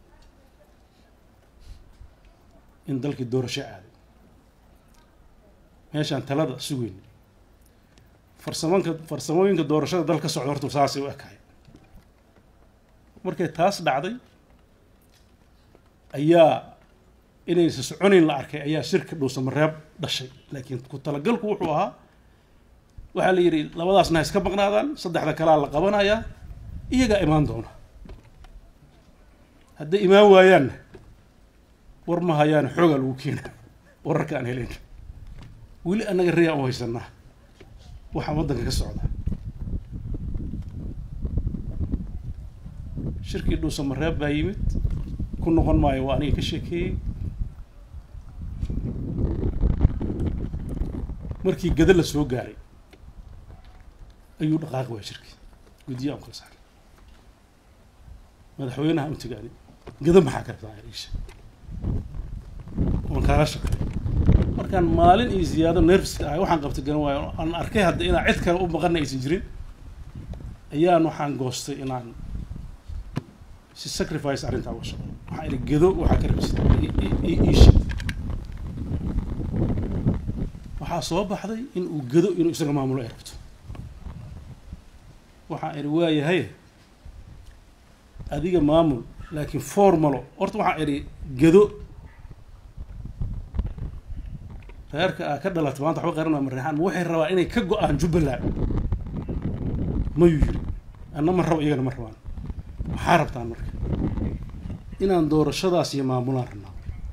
in dalkii doorasho aaday meeshaan talada sugaynay farsamanka farsamooyinka doorashada dal ka socda horta saasay u ekahay markay taas dhacday ayaa inaysan soconayn la arkay ayaa shirka dhuusamareeb dhashay laakiin ku talagalku wuxuu ahaa waxaa la yidhi labadaasna ha iska maqnaadaan saddexda kalaa la qabanayaa iyagaa imaan doona hadday imaan waayaanna war ma hayaan xoogaa lagu keena wararka aan helayn weli annaga rayaan u haysanaa waxaa waddanka ka socda shirkii dhuusamareeb baa yimid ku noqon maayo waa aniga ka sheekeeyey markii gada la soo gaaray ayuu dhaqaaqi waaya shirkii guddiyaha u kala saaray madaxweynaha u tagaani gada maxaa ka rabtaa iisha waan kaala shaqeey markaan maalin iyo ziyaado nerfiska ahay waxaan qabtay garan waayo aan arkay hadda inaan cid kale u maqana aysan jirin ayaan waxaan goostay inaan si sacrifice arrintaa uga shaqeeyo waxaa idhi gado waxaa ka rabsida iisha waxaa soo baxday in uu gado inuu isaga maamulo ay rabto waxaa idhi waayahay adiga maamul laakiin formalo horta waxaa idhi gado reerka aa ka dhalatay maanta waxba qaranaa mareexaan ma waxay rabaa inay ka go-aan jubbaland mayuu yiri anna ma rabo iyagana ma rabaan maxaa rabtaan marka inaan doorashadaas iyo maamulaan rabnaa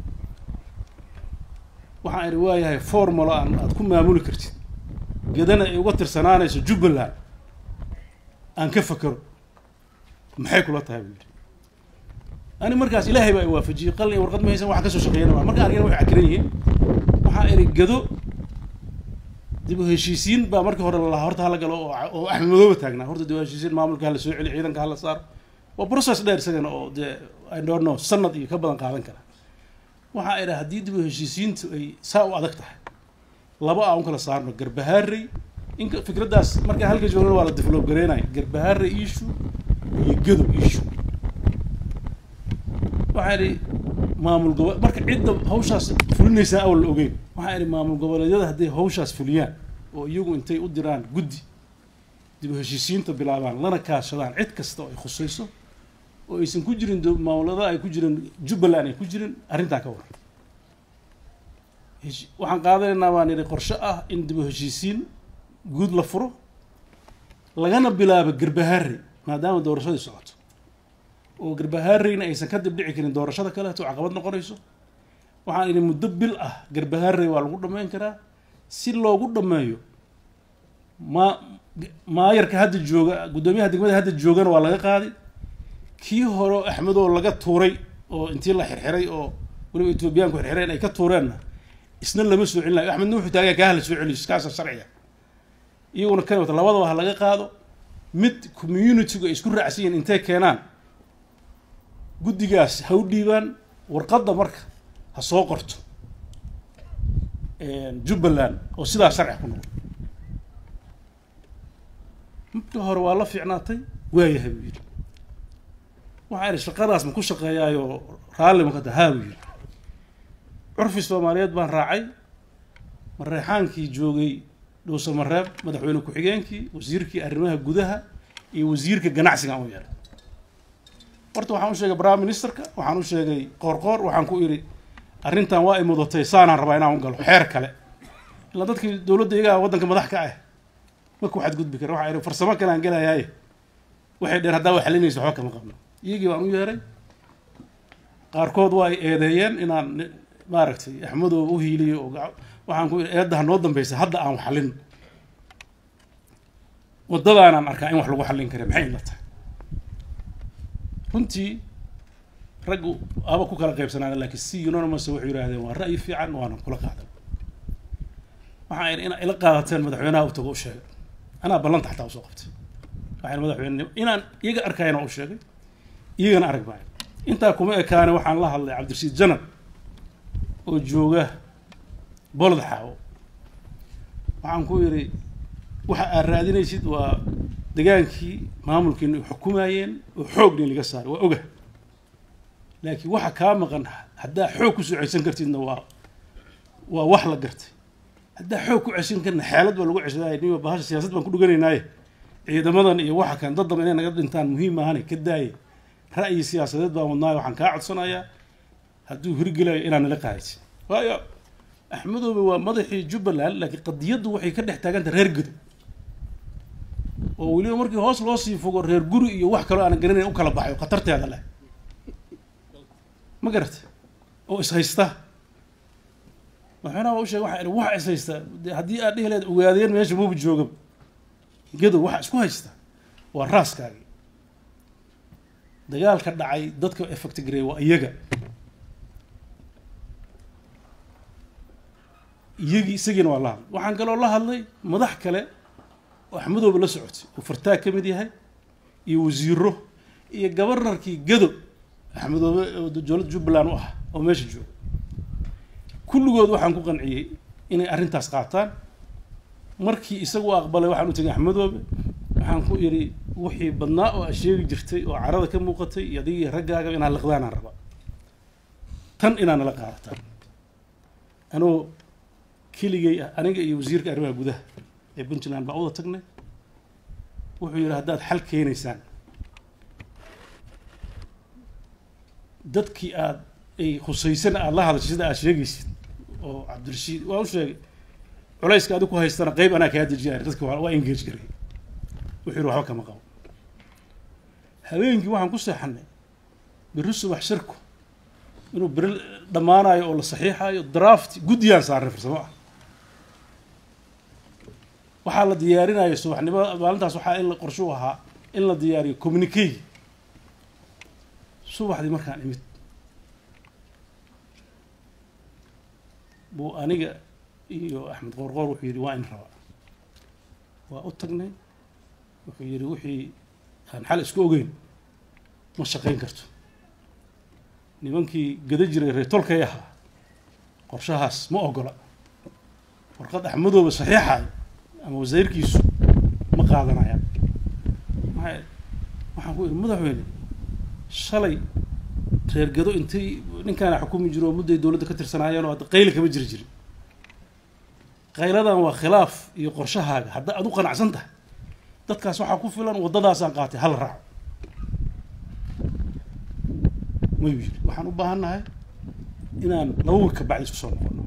waxaan idhi waayahay formalo aan aad ku maamuli kartid gadana ay uga tirsanaanayso jubbaland aan ka fakero maxay kula tahay buu yidhi ani markaas ilaahay baa i waafajiyey qalin warqad ma haysan waxaan ka soo shaqeeyana maa marka argana waxay cakiran yihiin waxaa idhi gado dib u heshiisiin baa markii hore lalahaa horta hala galo oo axmed madooba taagnaa horta dib u heshiisiin maamulka hala soo celi ciidanka hala saaro waa process dheer isagana oo dee I don't know sanad iyo ka badan qaadan kara waxaa idhi haddii dib u heshiisiintu ay saa u adag tahay laba aan u kala saarno garbahaarey inka fikraddaas markaa halka joogna waa la develop gareynaya garbahaarey issue iyo gado issue waxaa idhi maamul gobo marka cidda hawshaas fulinaysaa awal la ogeyn waxaa idhi maamul goboleedyada hadday hawshaas fuliyaan oo iyagu intay u diraan guddi dib u heshiisiinta bilaabaan lana kaashadaan cid kasta oo ay khusayso oo aysan ku jirin maamulada ay ku jirin jubbaland ay ku jirin arrintaa ka waran waxaan qaadanaynaa baan idhi qorshe ah in dib u heshiisiin guud la furo lagana bilaabo garbahaarey maadaama doorashadii socoto oo garbahaareyna aysan ka dib dhici karin doorashada kaleeto caqabad noqonayso waxaan idhi muddo bil ah garbahaarey waa lagu dhammayn karaa si loogu dhammeeyo ma maayarka hadda jooga guddoomiyaha degmada hadda joogana waa laga qaaday kii hore axmedoo laga tuuray oo intii la xirxiray oo weliba etoobiyaanku xirxireen ay ka tuureenna isna lama soo celinayo axmedna wuxuu taagaa kaa hala soo celiyo kaasa sharciga iyaguna kan wata labadaba ha laga qaado mid community-gu ay isku raacsan yihiin intay keenaan guddigaas ha u dhiibaan warqadda marka ha soo qorto jubbaland oo sidaa sharci ku noqon midka hore waa la fiicnaatay waayahay buu yidhi waxaa idhi shaqadaas ma ku shaqeeyaayo raalli ma ka taha haa buu yidhi curfi soomaaliyeed baan raacay mareexaankii joogay dhuusamareeb madaxweyne ku-xigeenkii wasiirkii arrimaha gudaha iyo wasiirka ganacsiga aan u yeelay horta waxaan u sheegay prime ministerka waxaan u sheegay qoorqoor waxaan ku idhi arrintan waa ay mudatay saanaan rabaa inaan u galo xeer kale ilaa dadkii dowladda iyagaa waddanka madax ka ah marka waxaad gudbi kara waxaa idhi farsamo kale aan gelayaaye waxay dheen haddaa waa xalinaysa waxba kama qabno iyagii baan u yeeray qaarkood waa ay eedeeyeen inaan maaragtay axmedoo u hiiliyo oo waxaan ku idhi eedda ha noo dambaysa hadda aan xalin waddadaanaan arkaa in wax lagu xallin kara maxay la tahay runtii raggu aba ku kala qaybsanaana laakiin si unanimous wuxuu yidhaahdeen waa ra'yi fiican waana kula qaadan waxaa in ila qaadateen madaxweynaha u tago u sheegay anaa ballanta xataa usoo qabtay waxaan madaxweyne inaan iyaga arkayna u sheegay iyagana arag maayo intaa kuma ekaane waxaan la hadlay cabdirashiid janar oo jooga bolod xaawo waxaan ku yidhi waxa aad raadinaysid waa degaankii maamulkiina xukumayeen oo xoogni laga saaray waa oga laakiin waxa kaa maqan haddaa xoog ku soo ceysan kartidna waa waa wax la gartay haddaa xoog ku ceshan karna xeelad baa lagu ceshaday niyo bahasha siyaasad baan ku dhuganaynaay ciidamadan iyo waxa kan dad inay naga dhintaan muhiim ahane ka daayay ra'yi siyaasadeed baan wadnaay waxaan kaa codsanayaa hadduu hirgelayo inaan nala qaadaysin waayo axmedoobe waa madaxii jubbaland laakiin qadiyaddu waxay ka dhex taaganta reer gudo oo weliba markii hoos loo sii fogo reer guri iyo wax kaloo aanan garanayn u kala baxayo khatarteeda leh ma garata oo is haysta madaxweynaha waa u sheegay waxa wax is haysta haddii aad dhihi lahayd ogaadeen meesha muuba joogaba gedo waxa isku haysta waa raaskaagii dagaalka dhacay dadka effect gareey waa iyaga iyagii isagiina waa la hadlay waxaan kaloo la hadlay madax kale oo axmedoobe la socotay oo fartaag ka mid yahay iyo wasiiro iyo gabarnarkii gado axmedoobe oo dowladda jubbaland u ah oo meesha jooga kulligood waxaan ku qanciyey inay arrintaas qaataan markii isagu aqbalay waxaan u tegay axmedoobe waxaan ku idhi wixii badnaa oo aad sheegi jirtay oo carada ka muuqatay iyo adigii raggaaga inaad liqdaanaan raba tan inaad nala qaadataan anoo keligay aniga iyo wasiirka arrimaha gudaha ee puntland baa wada tagnay wuxuu yidhi haddaad xal keenaysaan dadkii aad ay khusaysana aada la hadashay sida aad sheegaysid oo cabdirashiid waa u sheegay culayska adigu ku haystana qayb anaa kaa dejiyaay dadka waa engage garay wuxuu yidhi waxba kama qabo habeenkii waxaan ku seexanay biri subax shirku inuu biri dhammaanayo oo la saxiixayo draft guddiyaan saarnay farsamo ah waxaa la diyaarinayo subaxnimo maalintaas waxaa in la qorsho ahaa in la diyaariyo communique subaxdii markaan imid buu aniga iyo axmed qoorqoor wuxuu yidhi waa in raba waa u tagnay wuxuu yidhi wixii aan xal isku ogeyn ma shaqayn karto nimankii gada jiray reetolkay ahaa qorshahaas ma ogola warqad axmedoobe saxiixayo ama wasiirkiisu ma qaadanayaan maxay waxaan ku yidhi madaxweyne shalay reer gado intay ninkaana xukumi jiro mudday dowladda ka tirsanaayeen oo hadda qayli kama jiri jirin qayladan waa khilaaf iyo qorshahaaga hadda aad u qanacsan tahay dadkaas waxaa ku filan waddadaasaan qaatay hal raaco mayuu yidhi waxaan u baahan nahay inaan laba wiil ka bacdi isku soo noqono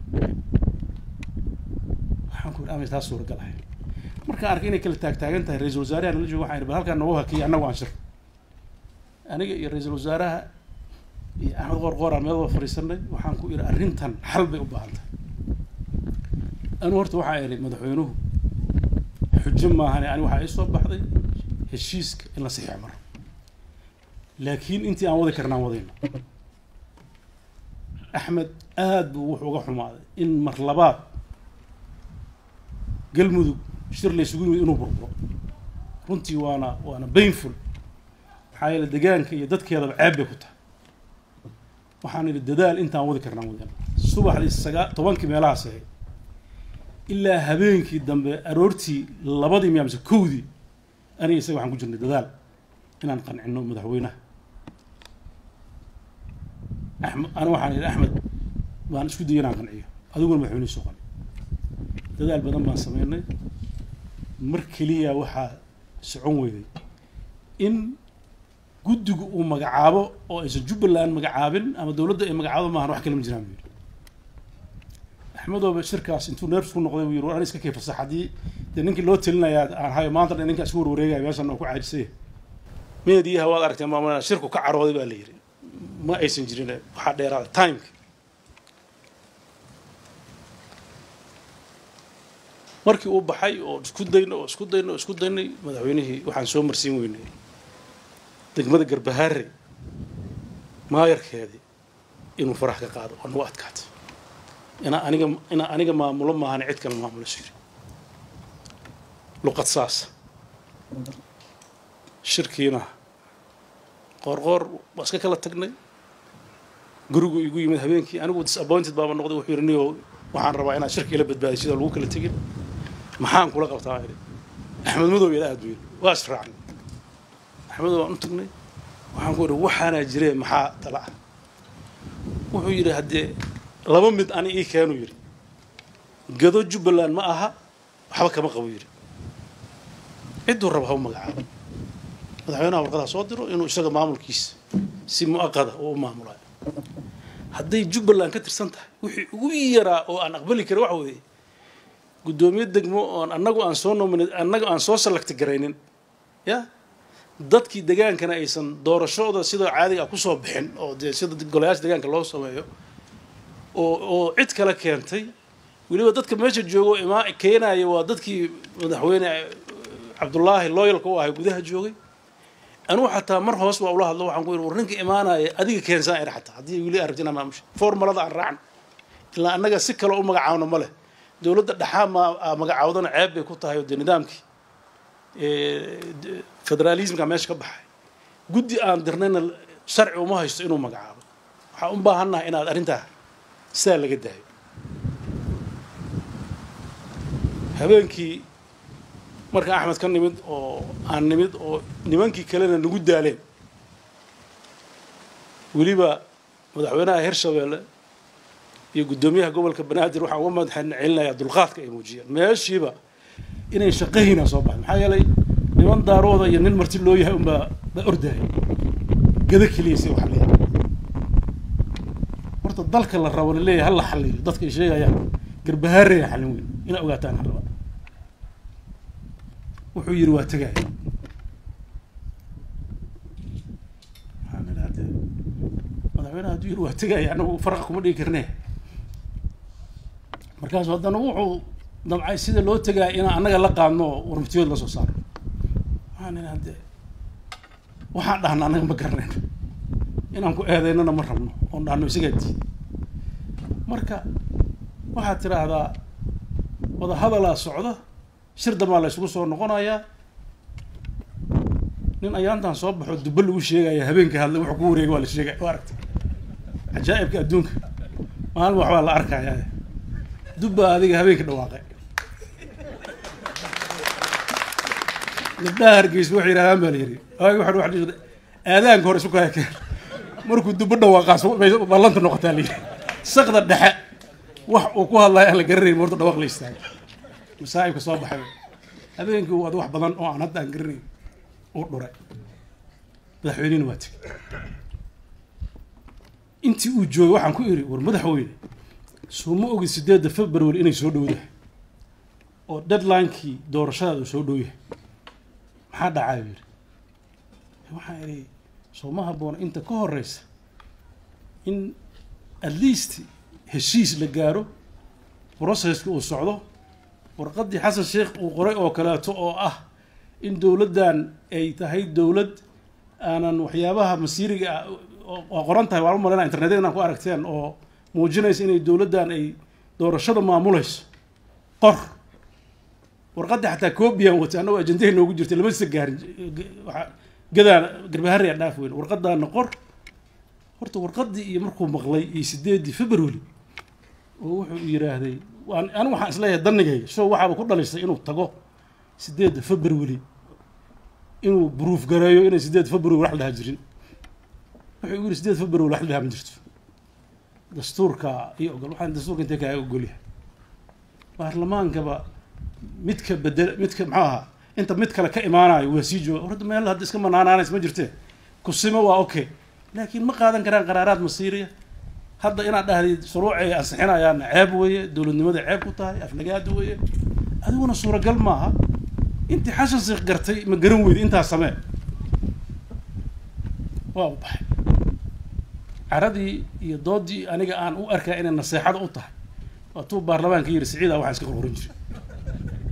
waxaan ku yidhi amay taas suuragal ahay markaan arkay inay kala taagtaagan tahay ra-iisul wasaaraha nala joogo waxaan yidhi bal halkaan noogu hakiya annagu aan shir aniga iyo ra-iisul wasaaraha iyo axmed qoorqoor aan meel wada fadhiisanay waxaan ku idhi arrintan xal bay u baahan tahay anu horta waxaa idhi madaxweynuhu xujo maahane ani waxaa ii soo baxday heshiiska in la saxiix maro laakiin intii aan wadi karnaan wadayno axmed aad buu wuxuu uga xumaaday in mar labaad galmudug shir la isugu yimid inuu burburo runtii waana waana painful maxaa yeele degaanka iyo dadkeedaba ceeb bay ku tahay waxaan idhi dadaal intaan wadi karnaan wadayno subaxdii sagaa tobankii meelahaas ahayd ilaa habeenkii dambe aroortii labadii miya mise kowdii aniga isaga waxaan ku jirnay dadaal inaan qancino madaxweynaha axmed ana waxaan idhi axmed baan isku dayay inaan qanciyo adiguna madaxweynihi soo qanci dadaal badan baan sameynay mar keliya waxaa socon weyday in guddigu uu magacaabo oo aysan jubbaland magacaabin ama dowladda ay magacaabo maahan wax kale ma jiraan buu yidhi axmedoobe shirkaas intuu neers ku noqday buu yidhi war ani iska kay fasax haddii dee ninkii loo telinayaa aan hayo maanta dhan ninkaa isku warwareegaya meeshan oo ku caajisay meediyaha waad aragtay maamulana shirku ka carooday baa la yidhi ma aysan jirin waxaa dheeraada timeka markii uu baxay oo isku dayno oo isku dayno isku daynay madaxweynihii waxaan soo marsiin weynay degmada Garbaharre maayarkeedii inuu farax ka qaado oo adkaato ina aniga ina aniga maamulo maahan cid kale maamulo shir luqad saas shirkiina qorqor waska kala tagnay gurigu igu yimid habeenkii anigu disappointed baba noqday wuxuu yirniyo waxaan rabaa inaan shirki la badbaadiyo sida lagu kala tagin maxaan kula qabtaa Axmed Madow ila aad weyn waa israacnay Axmed waan u tagnay waxaan ku yiri waxaana jiray maxaa tala wuxuu yiri hadee laba mid ani ii keenu yiri gado Jubbaland ma aha waxba kama qabo yiri ciduu rabo ha magacaabo madaxweynaha warqada soo diro inuu isaga maamulkiisa si muaqada oo maamulay hadday Jubbaland ka tirsan tahay wixii ugu yaraa oo aan aqbali karo waxa weeye gudoomiye degmo oo annagu aan soo nominay annagu aan soo select gareynin ya dadkii deegaankana aysan doorashooda sida caadiga ku soo bixin oo sida golayaasha deegaanka loo sameeyo oo oo cid kala keentay waliba dadka meesha joogo ima keenaya waa dadkii madaxweyne Cabdullaahi Loyal ku ahay gudaha joogay anu xataa mar hoos waa ula hadlo waxaan ku yiri warninka imaanaya adiga keensan ay xataa hadii wili aragtina maamush formulada aan raacno ilaa annaga si kale u magacaawno ma leh dawladda dhaxaama magacaawdana ceeb bay ku tahay oo nidaamkii ee federalismka meesha ka baxay guddi aan dirnayna sharci uma haysto inuu magacaabo waxa u baahanahay inaad arinta saa laga daayo habeenkii marka Axmed kan nimid oo aan nimid oo nimankii kalena nagu daaleen waliba madaxweynaha Hirshabeelle iyo gudoomiyaha gobolka Banaadir waxa uu madaxan celinaya dulqaadka ay muujiyeen meeshiiba inay shaqeeyna soo baxay maxaa yeelay niman daarooda iyo nin marti loo yahay uma orday gada kaliya wax leeyahay horta dalka la rabo leeyahay hal xalliyo dadka ay sheegayaan Garbaharre xalin weyn ina ogaataan raba wuxuu yiri waa tagay xamalade madaxweynaha haduu yiri waa tagay anagu farq kuma dhigi karnaa markaas wadana wuxuu damcay sida loo tagay in anaga la qaadno warmatiyood la soo saaro waxaan hade waxaan dhahnaa anaga ma garanayno inaan ku eedeynana ma rabno oo dhaano isageedii marka waxa tiraahdaa wada hadala socdo shir dama la isugu soo noqonaya nin ayaantan soo baxo dubal lagu sheegaya habeenka hadla wuxuu ku wareegay waa la sheegay waa aragtay ajaa'ibka adduunka maalin waxba la arkaya dubba adiga habeenka dhawaaqay gabdhaha Hargeysa waxay yiraahdaan baa la yiri ay waxa wax dhigay aadaanka hore isu kaaya markuu dubba dhawaaqaas ballanta noqotaa la yiri saqda dhexe wax uu ku hadlayo la garanay marta dhawaaq la istaagay masaaibka soo baxay habeenkii uu wax badan oo aan hadda aan garanay oo dhuray madaxweynaha waa tagay intii uu joogay waxaan ku iri war madaxweyne soo ma ogi sideedda February inay soo dhowdahay oo deadline-kii doorashada soo dhow yahay maxaa dhacay yiri waxa iri soo ma haboon inta ka horeysa in at least heshiis la gaaro process-ku uu socdo warqadii Xasan Sheekh uu qoray oo kaleeto oo ah in dawladdan ay tahay dawlad aanan waxyaabaha masiiriga oo qoran tahay waa marna internetka ku aragteen oo muujinaysa in dawladdan ay doorashada maamulayso qor warqadii xataa koobiyan wata anoo ajendaha noogu jirtay lama sii gaarin waxa gadaan Garbaharre dhaaf weyn warqadana qor horta warqadii iyo markuu maqlay iyo sideedii February oo wuxuu yiraahday waan anu waxaan isleeyahay danigay soo waxa ku dhalisay inuu tago sideedda February inuu proof gareeyo inay sideedda February wax la jirin wuxuu yiri sideedda February wax la ma jirto dastuurka iyo ogal waxaan dastuurka inta ka ogol yahay baarlamaanka ba mid ka bedel mid ka maxaa inta mid kale ka imaanayo waa sii jooga horta meel hadda iska manaanaanays ma jirtee ku sima waa okay laakiin ma qaadan karaan qaraaraad masiiriya hadda ina dhahday shuruucay ansixinayaan ceeb weeye dawladnimada ceeb ku tahay aflagaad weeye adiguna suuragal maaha intii Xasan Sheekh gartay ma garan weyd inta samee waa baxay aradii iyo doodii aniga aan u arkaa inay naseexada u tahay oo tuu baarlamaanka yiri siciida waxa iska qorin jiray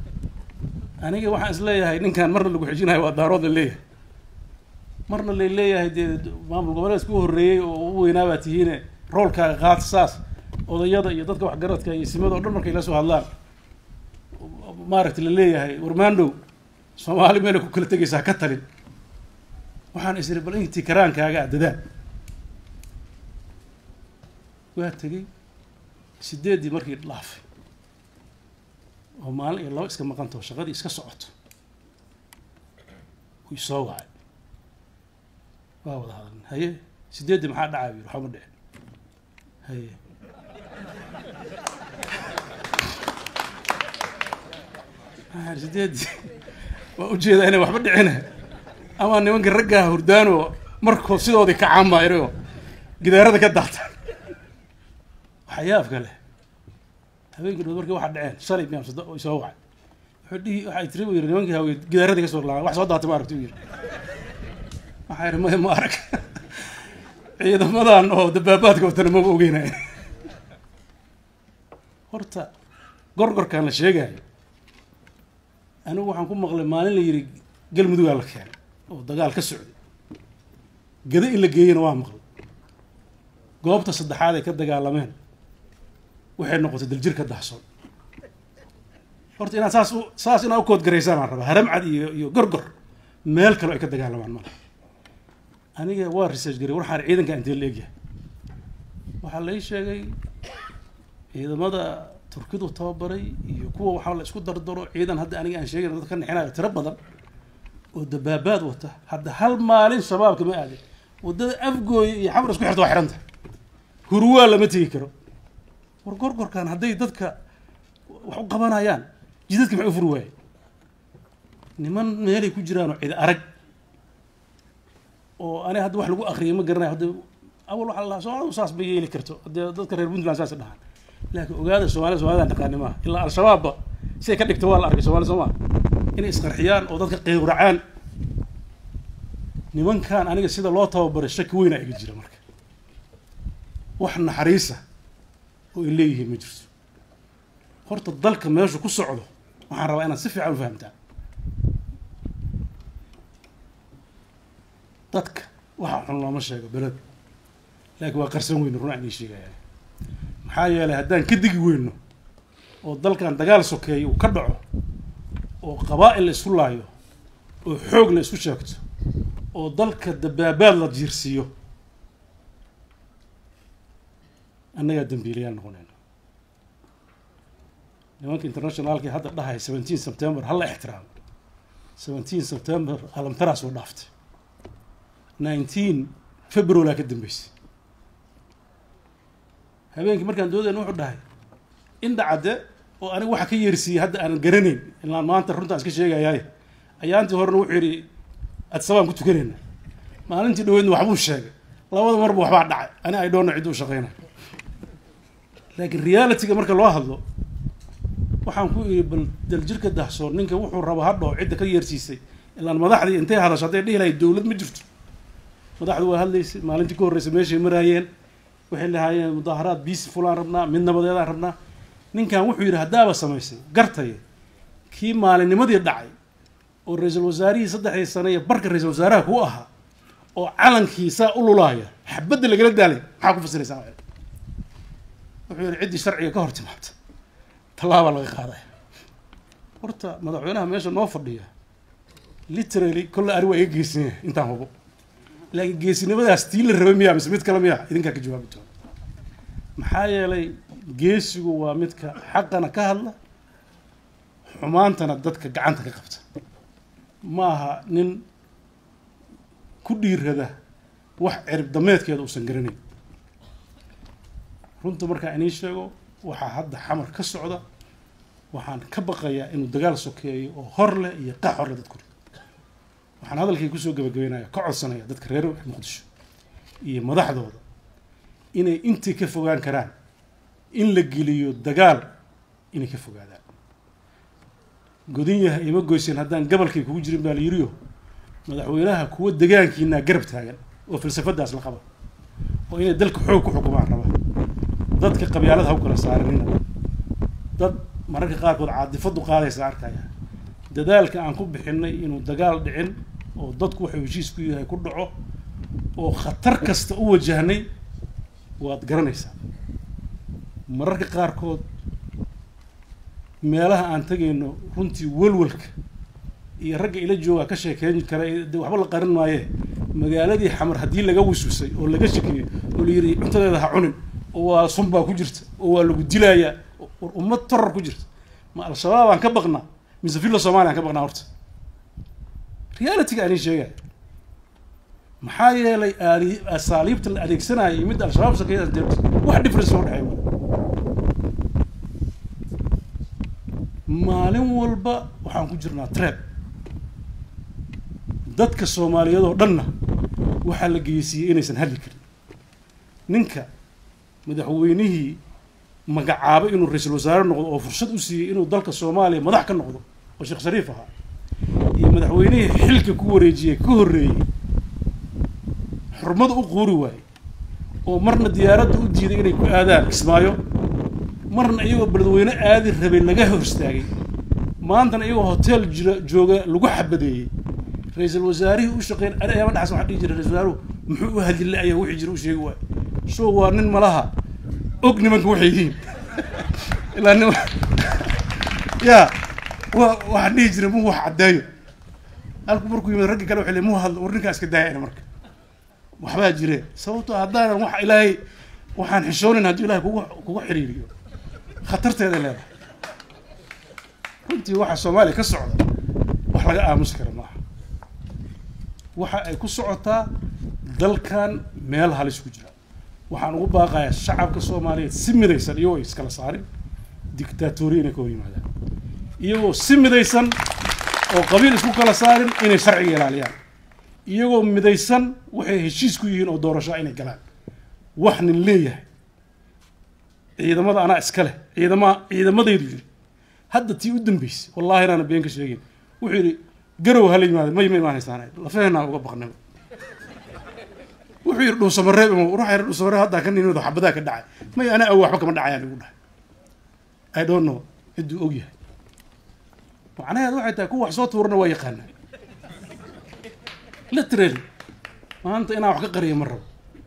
aniga waxaan is leeyahay ninkan marna lagu xijinayo waa daarood la leeyahay marna la leeyahay dee maamul goboleed isku horreeyey oo u weynaa baa tihiine roolkaaga qaad saas odayada iyo dadka waxgaradka iyo simada oo dhan markay la soo hadlaan maaragtay la leeyahay warmaandhow soomaali meelay ku kala tegaysaa ka talin waxaan isiri bal intii karaankaaga addadaan waa tegey sideeddii markii dhaafay oo maalin iyo laba iska maqanto shaqadii iska socoto uu isoo wacay waa wada hadalna haye sideeddii maxaa dhacaa buu yiri waxba ma dhicin haye waxaan sideeddii waa ujeedaa inay waxba dhicina ama nimanka raggaa hurdaanoo markoo sidoodii ka caamayrayoo gidaarada ka daataan waxyaabka leh habeenkii dhood markii waxaa dhaceen shalay miyaa sado oo isoo wacay wuxuu dhihi waxay tiri buu yiri nimankii haween gidaaradii ka soo laabay wax soo daatay ma aragti buu yiri waxaa yiri ma ma arag ciidamadan oo dabaabaadka watana maba ogeynaya horta gorgorkaan la sheegayo anigu waxaan ku maqlay maalin la yiri galmudugaa la keenay oo dagaal ka socday gada in la geeyana waa maqlay goobta saddexaad ay ka dagaalameen waxay noqotay daljir ka dahsoon horta inaad saas u saas inaad u kood garaysaan aan rabaa haramcad iyo iyo gorgor meel kale ay ka dagaalamaan malaha aniga waa research garay waxaan ciidanka intee la egyahay waxaa la ii sheegay ciidamada turkidu tababaray iyo kuwa waxaa la isku dardaro ciidan hadda aniga aan sheegay dad ka nixinayo tiro badan oo dabaabaad wata hadda hal maalin shabaabka ma aadin wadada afgooy iyo xamar isku xirta waa xiranta huruwaa lama tegi karo war gorgorkan hadday dadka wax u qabanayaan jidadka maxay u furi waaye niman meelay ku jiraan oo cid arag oo ani hadda wax lagu akriyo ma garanayo hadda awal waxaa la soo saas ma yeeli karto haddee dadka reer puntland saas dhahaan laakiin ogaada soomaalida soomaalida dhaqaani maaha ilaa al-shabaabba siday ka dhigto waa la arkay soomaalida soo maa inay isqarxiyaan oo dadka qeyracaan nimankan aniga sida loo tababaray shaki weynaa iga jira marka wax naxariisa oo ay leeyihiin ma jirto horta dalka meeshu ku socdo waxaan rabaa inaad si fiican u fahamtaan dadka waxa xun looma sheego beled laakiin waa qarsan weyne run aan ii sheegaya maxaa yeelay haddaan ka digi weyno oo dalkan dagaal sokeeyo uu ka dhaco oo qabaa'il la isku laayo oo xoog la isku sheegto oo dalka dabaabaad la jiirsiiyo annagaa dambiilayaal noqonayna nimanka internationalkii hadda dhahay seventeen september hala ixtiraamo seventeen september alamtaraas oo dhaaftay nineteen february ka dambeysay habeenkii markaan doodayna wuxuu dhahay indha cadde oo aniga waxa ka yeersiiyey hadda aanan garanayn ilaa maanta runtaan iska sheegayaay ayaantii horena wuxuu yidhi adsabaan ku tukanayna maalintii dhaweydna waxbuu sheegay labada marba waxbaa dhacay ani ay dhoonna ciddu u shaqeyna laakiin realityga marka loo hadlo waxaan ku iri bal daljirka dahsoon ninka wuxuu raba hadhoo cidda ka yeersiisay ilaan madaxdii intay hadasho hadday dhihi lahayd dowlad ma jirto madaxdu waa hadlaysay maalintii ka horreysay meeshay maraayeen waxay lahaayeen mudaaharaad biisi fulaan rabnaa mid nabadeedaan rabnaa ninkan wuxuu yidhi haddaaba samaysay gartaya kii maalinnimadii dhacay oo ra-iisul wasaarihii saddexdii sane iyo barka ra-iisul wasaaraha ku ahaa oo calankii saa u lulaaya xabadda lagala daalay maxaa ku fasiraysaa wuxuu yidhi ciddii sharciga ka hor timaabta tallaabaa laga qaadaya horta madaxweynaha meesha noo fadhiya literally kolle ari waa iga geesin yahay intaan hubo laakiin geesinimadaas tii la rabay miyaa mise mid kale miyaa idinkaa ka jawaabi doona maxaa yeelay geesigu waa midka xaqana ka hadla xumaantana dadka gacanta ka qabta ma aha nin ku dhiirada wax cirib dameedkeeda uusan garanayn runta markaa inii sheego waxaa hadda xamar ka socda waxaan ka baqayaa inuu dagaal sokeeyo oo hor leh iyo qax hor leh dadku waxaan hadalkii kusoo gabagabeynaya ka codsanaya dadka reer muqdisho iyo madaxdooda inay intii ka fogaan karaan in la geliyo dagaal inay ka fogaadaan godin yahay ima goyseen haddaan gabalkay kugu jirin baa la yiriyo madaxweynaha kuwa degaankiinaa garab taagan oo falsafadaas la qaba oo inay dalka xoog ku xukumaan rabaa dadka qabyaalada ha u kala saaranina dad mararka qaarkood caadifadu qaadaysa arkaya dadaalka aan ku bixinay inuu dagaal dhicin oo dadku waxay heshiis ku yahay ku dhaco oo khatar kasta u wajahnay waad garanaysaa mararka qaarkood meelaha aan tagayno runtii walwalka iyo ragga ila jooga ka sheekeyn kara waxba la qarin maaye magaaladii xamar haddii laga wasuusay oo laga shakiyo oo la yiri cuntadeeda ha cunin oo waa sunbaa ku jirta oo waa lagu dilayaa oo ummad tarar ku jirta ma al-shabaab aan ka baqnaa mise filo Soomaaliya aan ka baqnaa horta reality aan sheegay maxaa yeelay asaaliibta la adeegsanayay mid al-shabaab sakeeyay wax difference oo dhaxay maalin walba waxaan ku jirnaa trap dadka Soomaaliyeed oo dhanna waxa la geeyay inaysan hadli karin ninka madaxweynihii magacaabay inuu ra'iisul wasaare noqdo oo fursad u siiyay inuu dalka Soomaaliya madax ka noqdo oo Sheekh Shariif ahaa iyo madaxweynihii xilka ku wareejiyay ka horeeyay xurmada u qoori waay oo marna diyaaradda u diiday inay ku aadaan Kismaayo marna iyagoo beledweyne aadi rabay laga hor istaagay maantana iyagoo hotel jooga lagu xabadeeyay ra'iisul wasaarihi u shaqeyn ayaa dhaxas waxa dhigi jiray ra'iisul wasaaruhu muxuu u hadlay ayaa wixii jira u sheegi waay soo waa nin malaha og nimanka waxay yihiin ilaa nin ya waxa dhigi jiray muu wax cadeeyo halku markuu yimid ragga kale waxay muu hadlo warninkaas ka daayay marka waxba jireen sababtoo haddaan wax ilaahay waxaan xishoonin haddii ilaahay kugu kugu xiriiriyo khatarteeda leedahay runtii waxa Soomaaliya ka socda wax laga aamus karo maaha waxa ay ku socotaa dalkan meel halis ku jira waxaan ugu baaqayaa shacabka Soomaaliyeed si midaysan iyo iskala saarin dictatoriina ka yimaadaan iyagoo si midaysan oo qabiil isku kala saarin inay sharciga ilaaliyaan iyagoo midaysan waxay heshiis ku yihiin oo doorasho inay galaan wax nin leeyahay ciidamada ana iska leh ciidamada ciidamadaydu jir hadda tii u dambeysay wallahi inaan been ka sheegin wuxuu yiri garow hal yimaado may may maanaysanay la fahna uga baqnay wuxuu yiri dhuuso mareeb oo ruuxa dhuuso mareeb hadda kan inuu xabada ka dhacay may ana aw waxba kama dhacayaan ugu dhahay I don't know iduu og yahay macnaheedu waxay tahay ku wax soo tuurna waa yaqaanaa literally maanta inaan wax ka qariyo mar rabo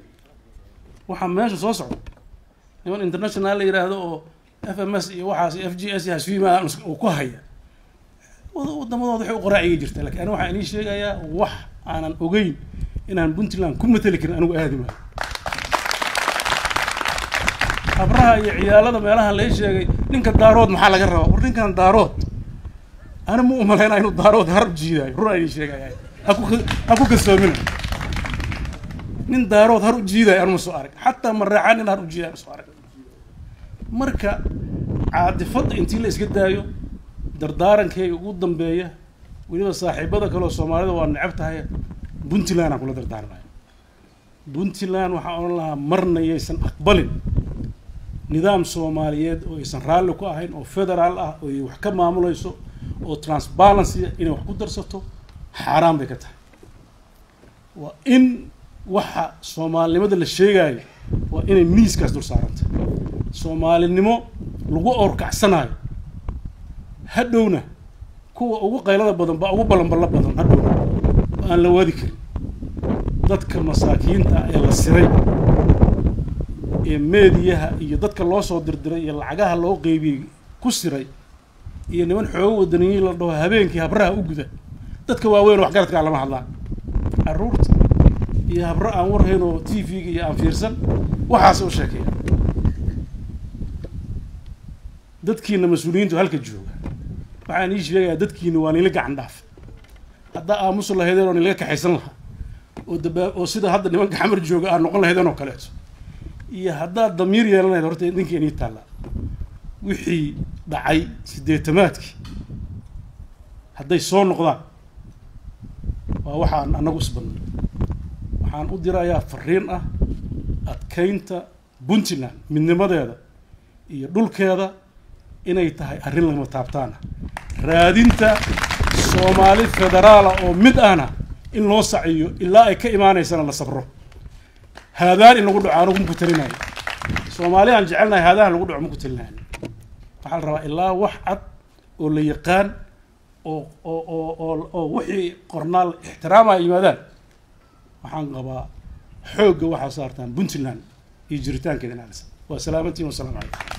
waxa meesha soo socda niman international la yiraahdo oo F M S iyo waxaas F G S yaas fiima oo ku haya waddamadooda waxay u qoraacay jirtay laakiin ana waxa inii sheegayaa wax aanan ogeyn inaan Puntland ku matali karin anigu aadi ma abraha iyo ciyaalada meelaha la sheegay ninka daarood maxaa laga rabaa war ninkan daarood ana mu umaleynaa inuu daarood harb jiiday run ay sheegayaan aku aku kasoomin nin daarood har u jiiday aan soo arag hatta marraxan in har u jiiday soo arag marka caadifad intii la iska daayo dardaarankayga ugu dambeeya waliba saaxiibada kale oo Soomaalida waa nacab tahay Puntland aan kula dardaarnay Puntland waxa oran lahaa marna aysan aqbalin nidaam Soomaaliyeed oo aysan raalli ku ahayn oo federaal ah oo wax ka maamulayso oo transparency inay wax ku darsato xaraam bay ka tahay waa in waxa Soomaalinimada la sheegay waa inay miiskaas dul saaranta Soomaalinimo lagu orkacsanayo hadhowna kuwa ugu qaylada badan ba ugu balanbal badan hadhowna aan la wadi karin dadka masaakiinta ee la siray ee meediyaha iyo dadka loo soo dirdiray iyo lacagaha loo qeybiyay ku siray iyo niman xoog wadaniyiin la dhaho habeenkii habraha u guda dadka waaweyn wax garadka lama hadlaan aruurta iyo habra aan warhayn oo T V-ga iyo aan fiirsan waxaas u sheekay dadkiina mas'uuliyiintu halka jooga waxaan ii sheegayaa dadkiina waa nila gacan dhaaf hadda aamus la heedeeno nila ka xaysan laha oo daba oo sida hadda nimanka xamar jooga aan noqon lahaydeen oo kale iyo hadda damiir yeelanayd horta idinkeena ii taala wixii dhacay sideetamaadkii hadday soo noqdaan waa waxaan anagu isbadnay waxaan u dirayaa fariin ah adkaynta Puntland midnimadeeda iyo dhulkeeda inay tahay arrin lama taabtaan raadinta Soomaali federaal oo mid ahna in loo saciyo ilaa ay ka imaanaysana la sabro haadaan in lagu dhaco anigu ku talinayo Soomaali aan jecelnahay haadaan lagu dhaco ma ku talinayo waxa la rabaa ilaa wax cad oo la yaqaan oo oo oo oo oo wixii qornaal ixtiraama ay yimaadaan waxaan qabaa xoogga waxaa saartaan puntland iyo jiritaankeeda inaalisa waa salaamantiin wasalaamu calaykum